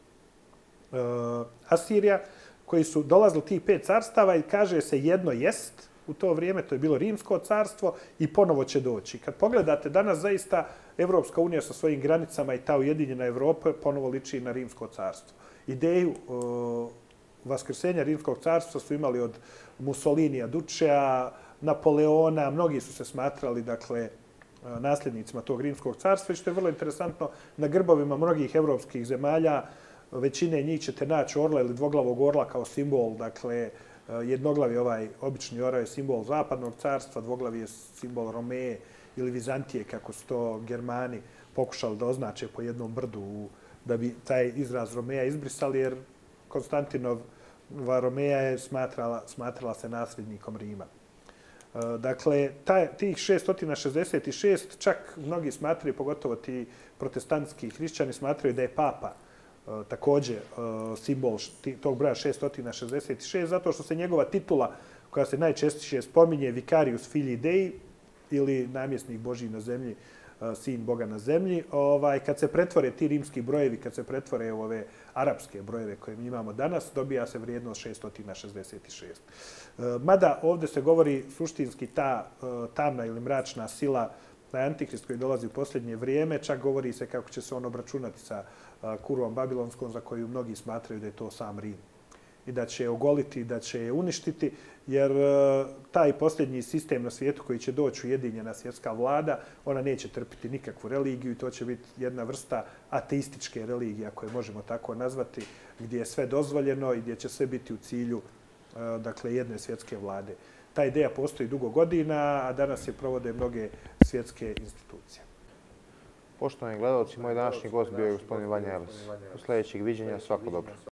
Asirija, koji su dolazili tih pet carstava i kaže se jedno jest u to vrijeme, to je bilo Rimsko carstvo i ponovo će doći. Kad pogledate danas, zaista Evropska unija sa svojim granicama i ta ujedinjena Evropa ponovo liči na Rimsko carstvo. Ideju vaskrsenja Rimskog carstva su imali od Mussolinija, Dučea, Napoleona, mnogi su se smatrali, dakle, nasljednicima tog Rimskog carstva i što je vrlo interesantno, na grbovima mnogih evropskih zemalja većine njih ćete naći orla ili dvoglavog orla kao simbol, dakle jednoglavi ovaj obični orao je simbol zapadnog carstva, dvoglavi je simbol Romeje ili Vizantije, kako su to Germani pokušali da označe po jednom brdu da bi taj izraz Romeja izbrisali, jer Konstantinova Romeja je smatrala, smatrala se nasljednikom Rima. Dakle, taj, tih šeststo šezdeset šest, čak mnogi smatraju, pogotovo ti protestantski hrišćani, smatraju da je papa također simbol tog broja šeststo šezdeset šest, zato što se njegova titula, koja se najčešće spominje, Vicarius Filii Dei, ili namjesnik Božji na zemlji, sin Boga na zemlji, ovaj, kad se pretvore ti rimski brojevi, kad se pretvore u ove arapske brojeve koje mi imamo danas, dobija se vrijednost šeststo šezdeset šest. Mada ovdje se govori suštinski ta tamna ili mračna sila, taj antikrist koji dolazi u posljednje vrijeme, čak govori se kako će se on obračunati sa kurvom babilonskom, za koju mnogi smatraju da je to sam Rim. I da će je ogoliti, da će je uništiti, jer taj posljednji sistem na svijetu koji će doći ujedinjena svjetska vlada, ona neće trpiti nikakvu religiju i to će biti jedna vrsta ateističke religije, ako je možemo tako nazvati, gdje je sve dozvoljeno i gdje će sve biti u cilju, dakle, jedne svjetske vlade. Ta ideja postoji dugo godina, a danas je provode mnoge svjetske institucije. Poštovani gledalci, moj današnji gost bio je gospodin Vanja Eles. Do sljedećeg viđenja, svako dobro.